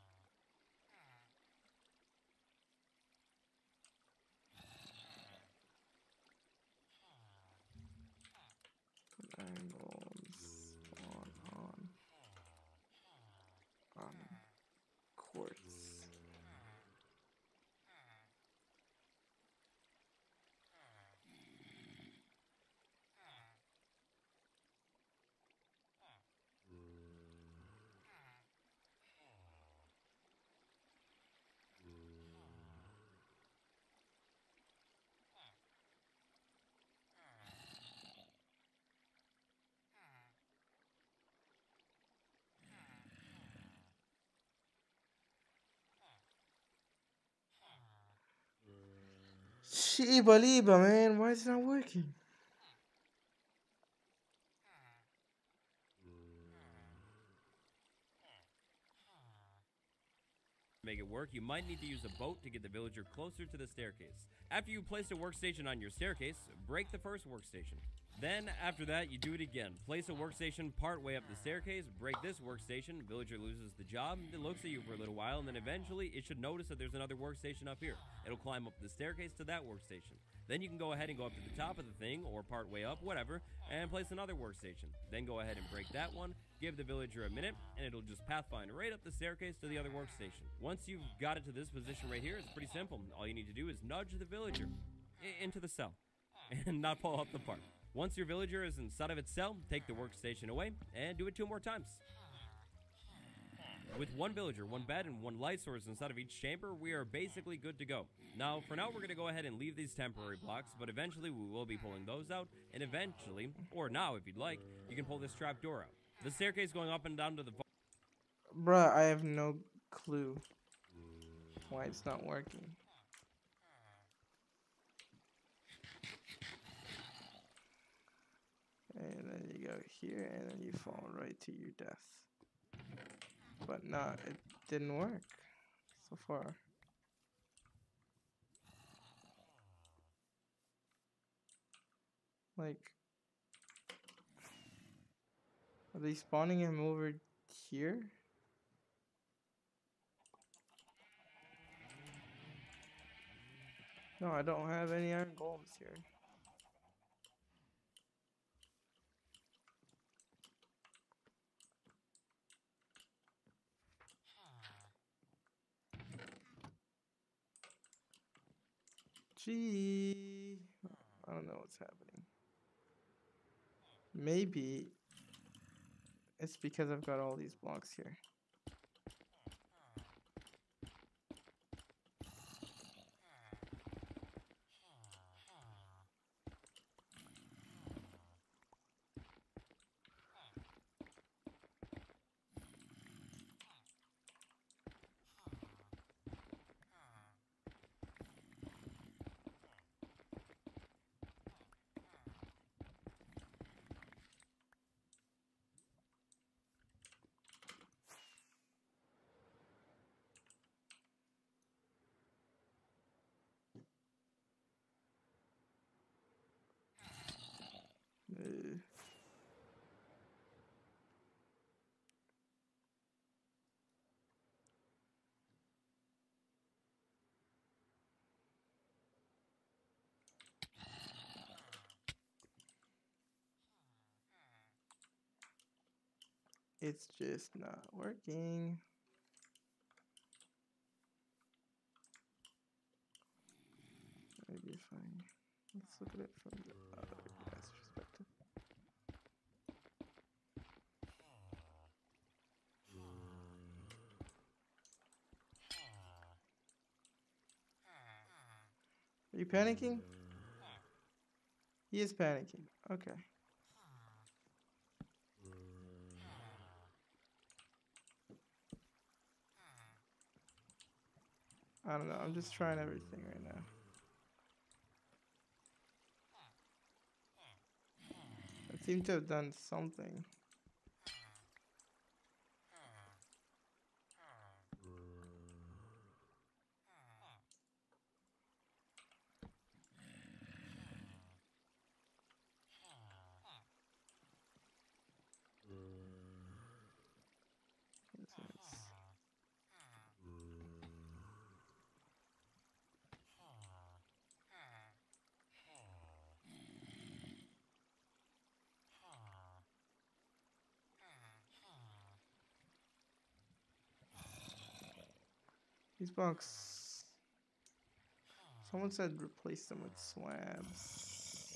Put iron golems spawn on on quartz. Shiba Liba, man, why is it not working? To make it work, you might need to use a boat to get the villager closer to the staircase. After you place a workstation on your staircase, break the first workstation. Then, after that, you do it again. Place a workstation part way up the staircase, break this workstation, villager loses the job, it looks at you for a little while, and then eventually it should notice that there's another workstation up here. It'll climb up the staircase to that workstation. Then you can go ahead and go up to the top of the thing, or part way up, whatever, and place another workstation. Then go ahead and break that one, give the villager a minute, and it'll just pathfind right up the staircase to the other workstation. Once you've got it to this position right here, it's pretty simple. All you need to do is nudge the villager into the cell, and not pull up the part. Once your villager is inside of its cell, take the workstation away, and do it two more times. With one villager, one bed, and one light source inside of each chamber, we are basically good to go. Now, for now, we're going to go ahead and leave these temporary blocks, but eventually we will be pulling those out, and eventually, or now if you'd like, you can pull this trapdoor out. The staircase going up and down to the vault. Bruh, I have no clue why it's not working. And then you go here, and then you fall right to your death. But nah, it didn't work so far. Like, are they spawning him over here? No, I don't have any iron golems here. Gee, I don't know what's happening. Maybe it's because I've got all these blocks here. Uh, It's just not working. Maybe if I let's look at it from the other guy's perspective. Are you panicking? He is panicking. Okay. I don't know. I'm just trying everything right now. I seem to have done something. What's this? These blocks. Someone said replace them with slabs.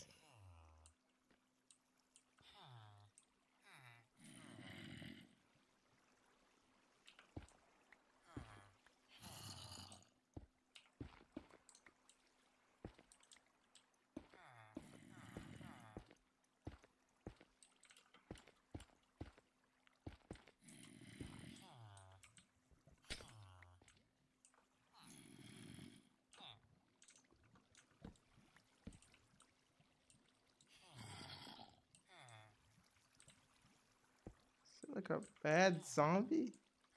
Is it like a bad zombie?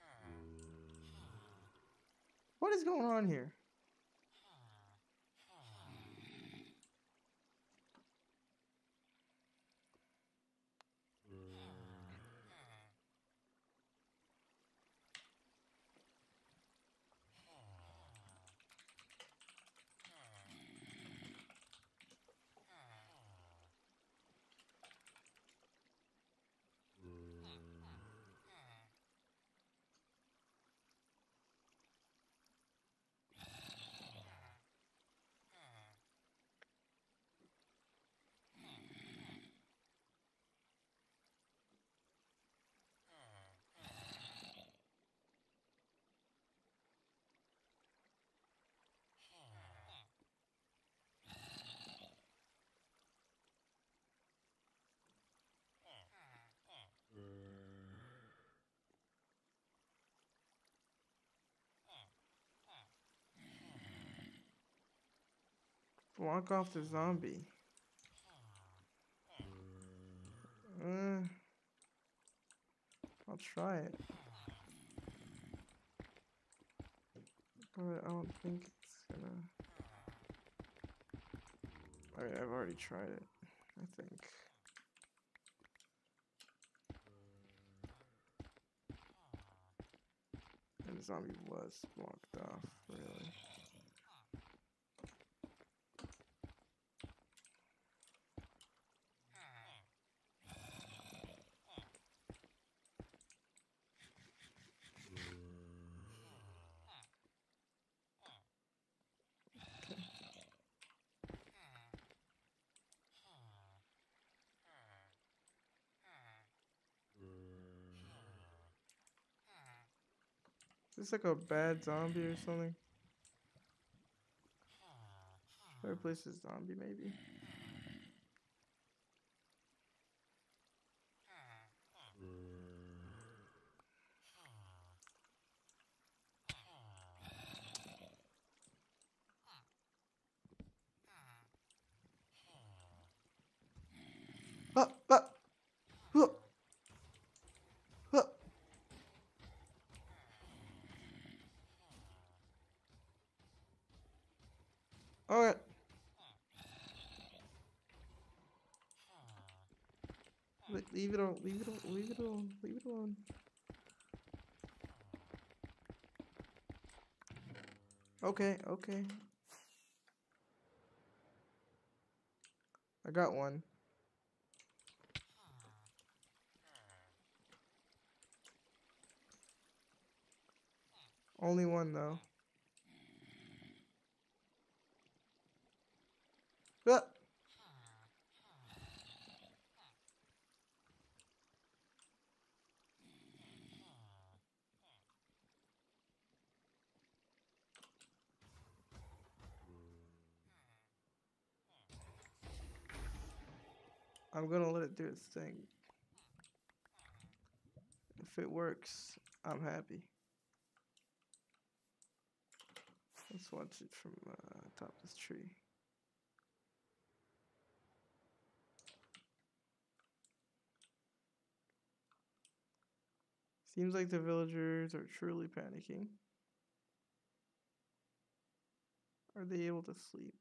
What is going on here? Walk off the zombie. Uh, I'll try it. But I don't think it's gonna... I mean, I've already tried it, I think. And the zombie was blocked off, really. Is this like a bad zombie or something? Should I replace this zombie, maybe? Ah, ah, ah, ah. Alright. Leave it alone, leave it alone, leave it alone, leave it alone. Okay, okay. I got one. Only one though. Ah. I'm gonna let it do its thing. If it works, I'm happy. Let's watch it from uh, top of this tree. Seems like the villagers are truly panicking. Are they able to sleep?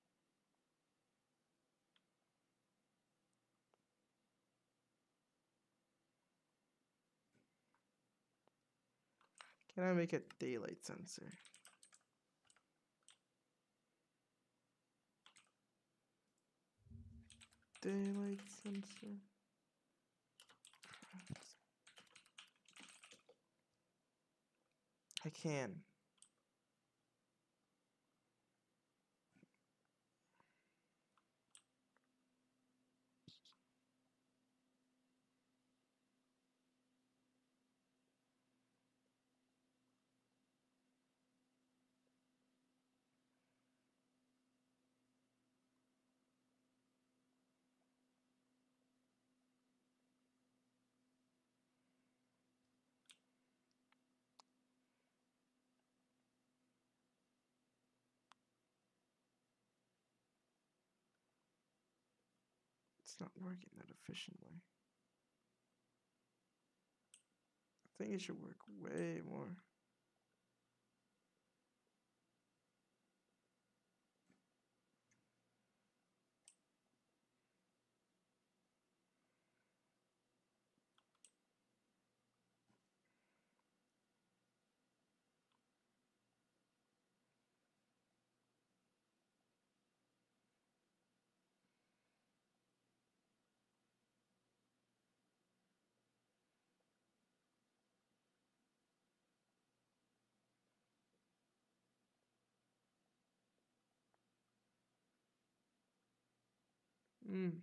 Can I make a daylight sensor? Daylight sensor. I can. It's not working that efficiently. I think it should work way more. Mm.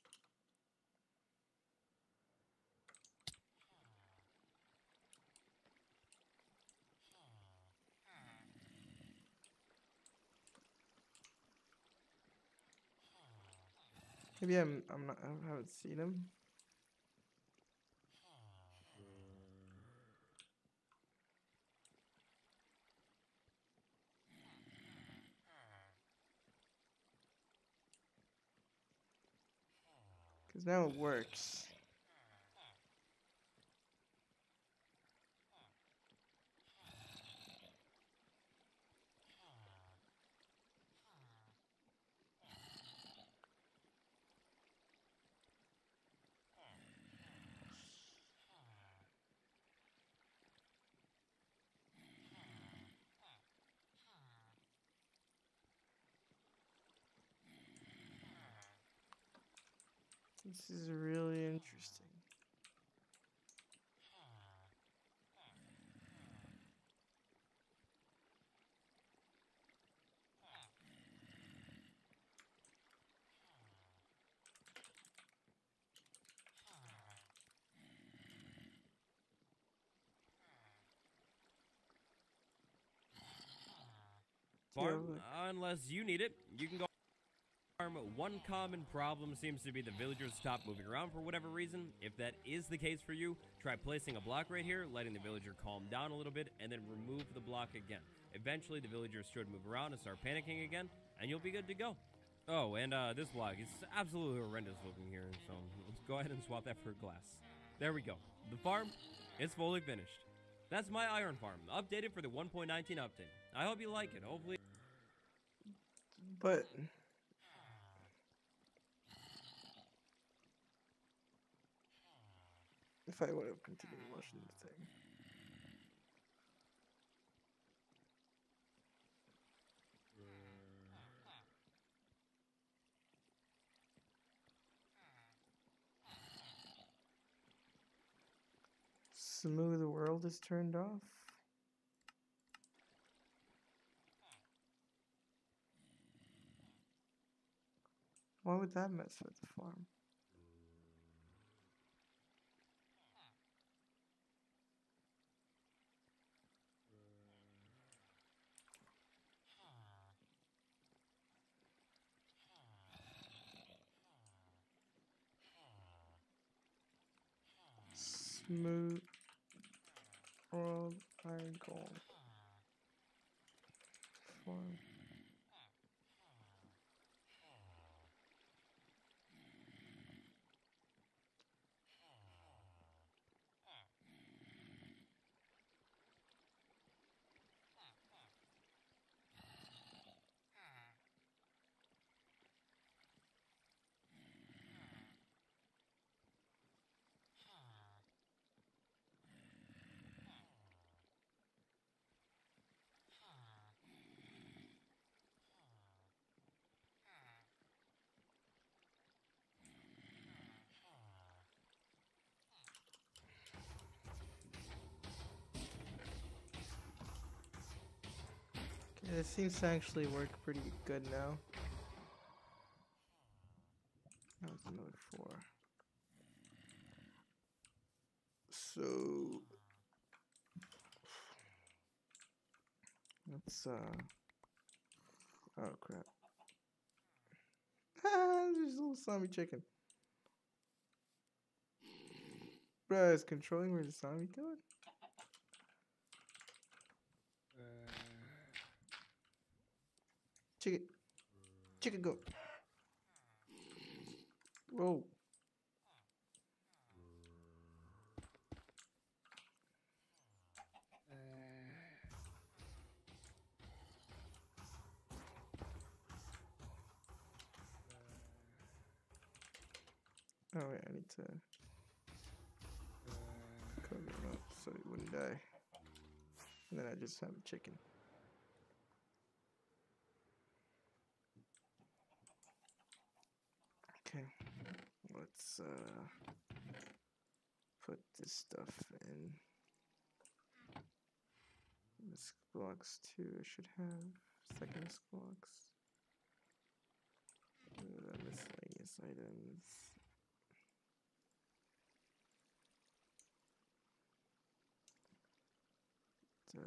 Maybe I'm I'm not I haven't seen him. Because now it works. This is really interesting. Farm, look. unless you need it, you can go farm. One common problem seems to be the villagers stop moving around for whatever reason. If that is the case for you, try placing a block right here, letting the villager calm down a little bit, and then remove the block again. Eventually, the villagers should move around and start panicking again, and you'll be good to go. Oh, and uh, this block is absolutely horrendous looking here, so let's go ahead and swap that for glass. There we go. The farm is fully finished. That's my iron farm, updated for the one point nineteen update. I hope you like it. Hopefully. But if I would have continued watching the thing. Smooth world is turned off. Why would that mess with the farm? Smooth world iron gold farm. It seems to actually work pretty good now. That was another four. So let's uh oh crap. Ah, there's a little zombie chicken. Bruh, is controlling where the zombie going? Chicken. Chicken go. Whoa. Oh wait, I need to cover him up so he wouldn't die. And then I just have a chicken. Okay, let's uh, put this stuff in. This blocks too, I should have second blocks. Uh, miscellaneous items. Uh,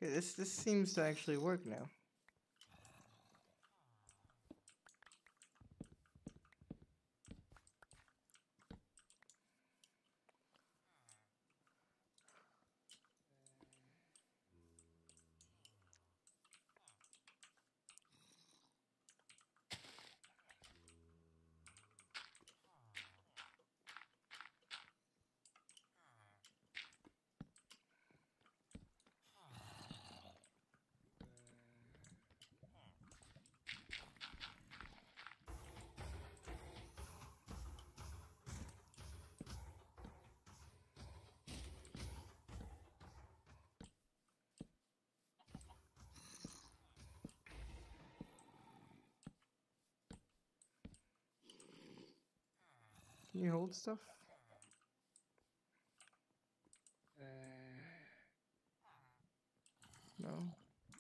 Okay, this this seems to actually work now. Can you hold stuff? No.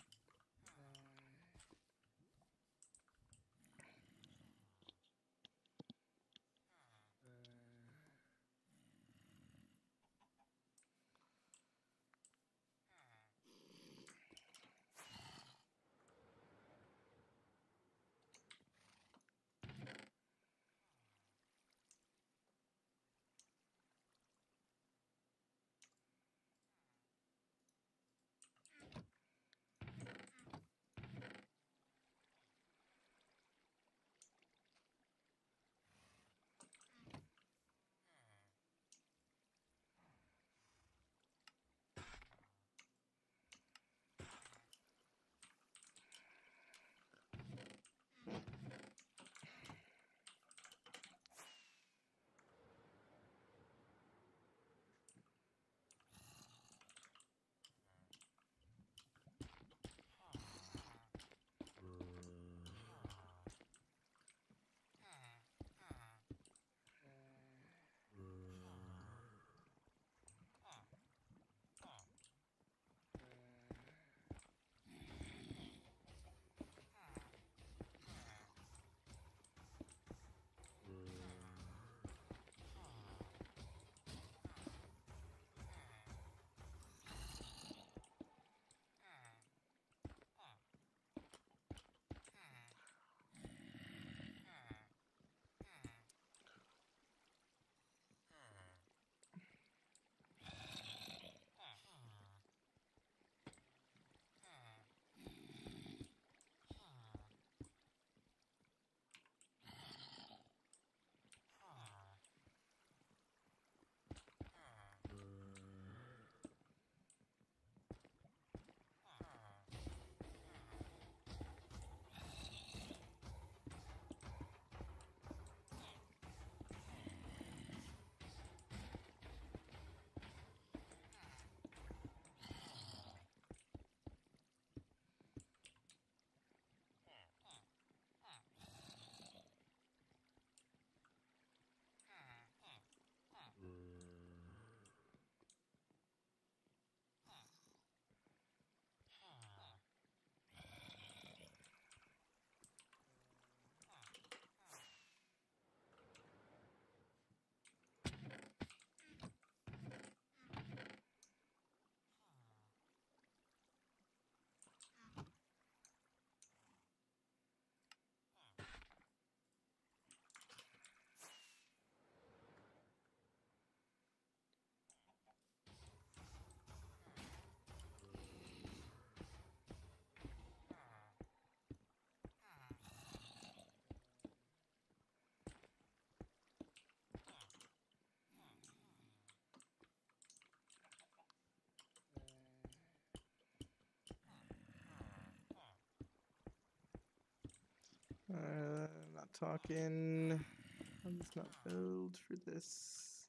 Uh, not talking. I'm just not built for this.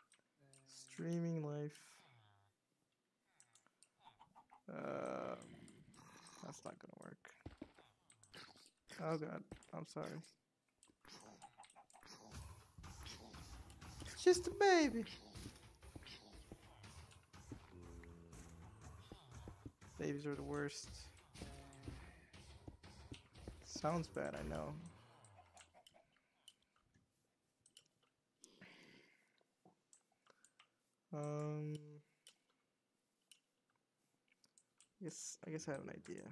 Streaming life. Um, that's not gonna work. Oh god, I'm sorry. It's just a baby. Babies are the worst. Sounds bad, I know. Um, I guess I guess I have an idea.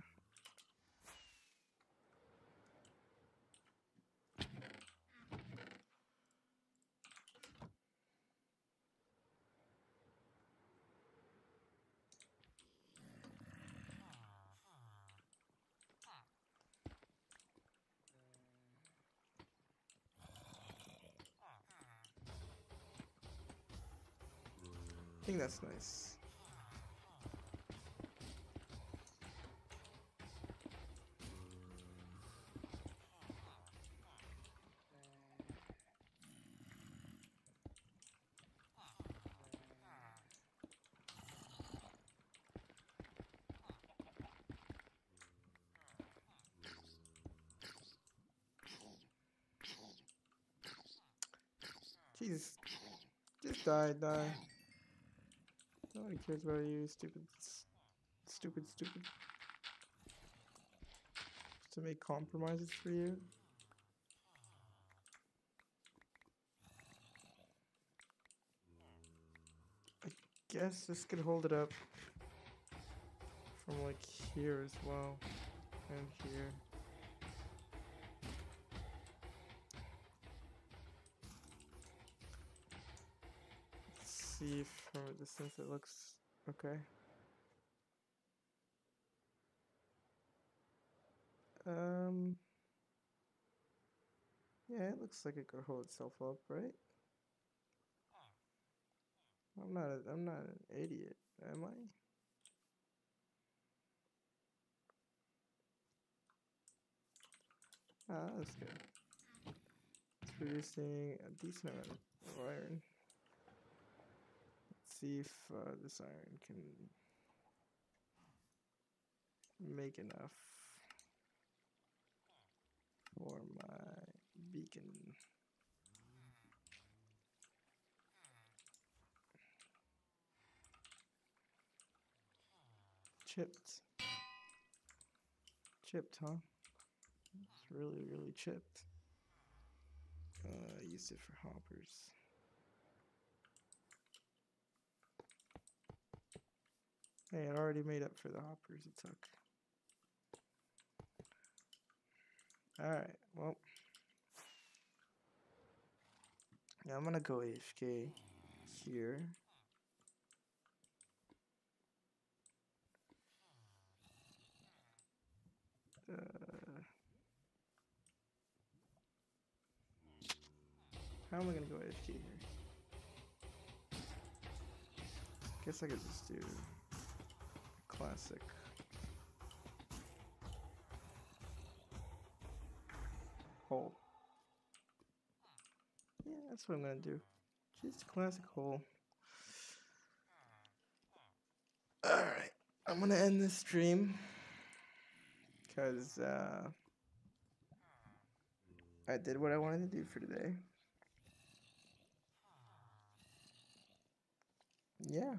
I think that's nice. Jesus. Just die, die. Nobody cares about you, stupid. Stupid, stupid. Just to make compromises for you. I guess this could hold it up from like here as well. And here. See if from a distance it looks okay. Um. Yeah, it looks like it could hold itself up, right? I'm not. A, I'm not an idiot, am I? Ah, that's good. It's producing a decent amount of iron. Let's see if uh, this iron can make enough for my beacon. Chipped. Chipped, huh? It's really, really chipped. Uh, I used it for hoppers. Hey, it already made up for the hoppers it took. Alright, well. Yeah, I'm gonna go A F K here. Uh, how am I gonna go A F K here? Guess I could just do a classic. Hole. Yeah, that's what I'm gonna do. Just a classic hole. Alright, I'm gonna end this stream. Because, uh, I did what I wanted to do for today. Yeah.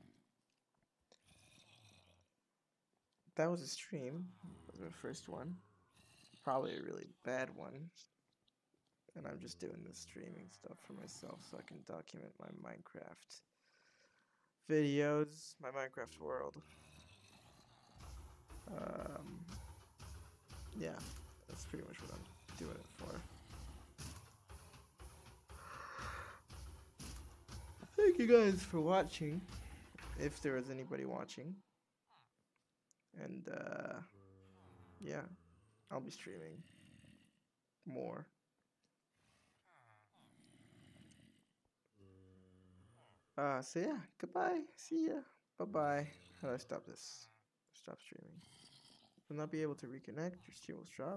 That was a stream. That was my first one. Probably a really bad one. And I'm just doing this streaming stuff for myself so I can document my Minecraft videos, my Minecraft world. Um, yeah, that's pretty much what I'm doing it for. Thank you guys for watching, if there was anybody watching. And, uh, yeah, I'll be streaming more. Uh, so yeah, goodbye, see ya, bye-bye. How do I stop this? Stop streaming. Will not be able to reconnect, your stream will stop.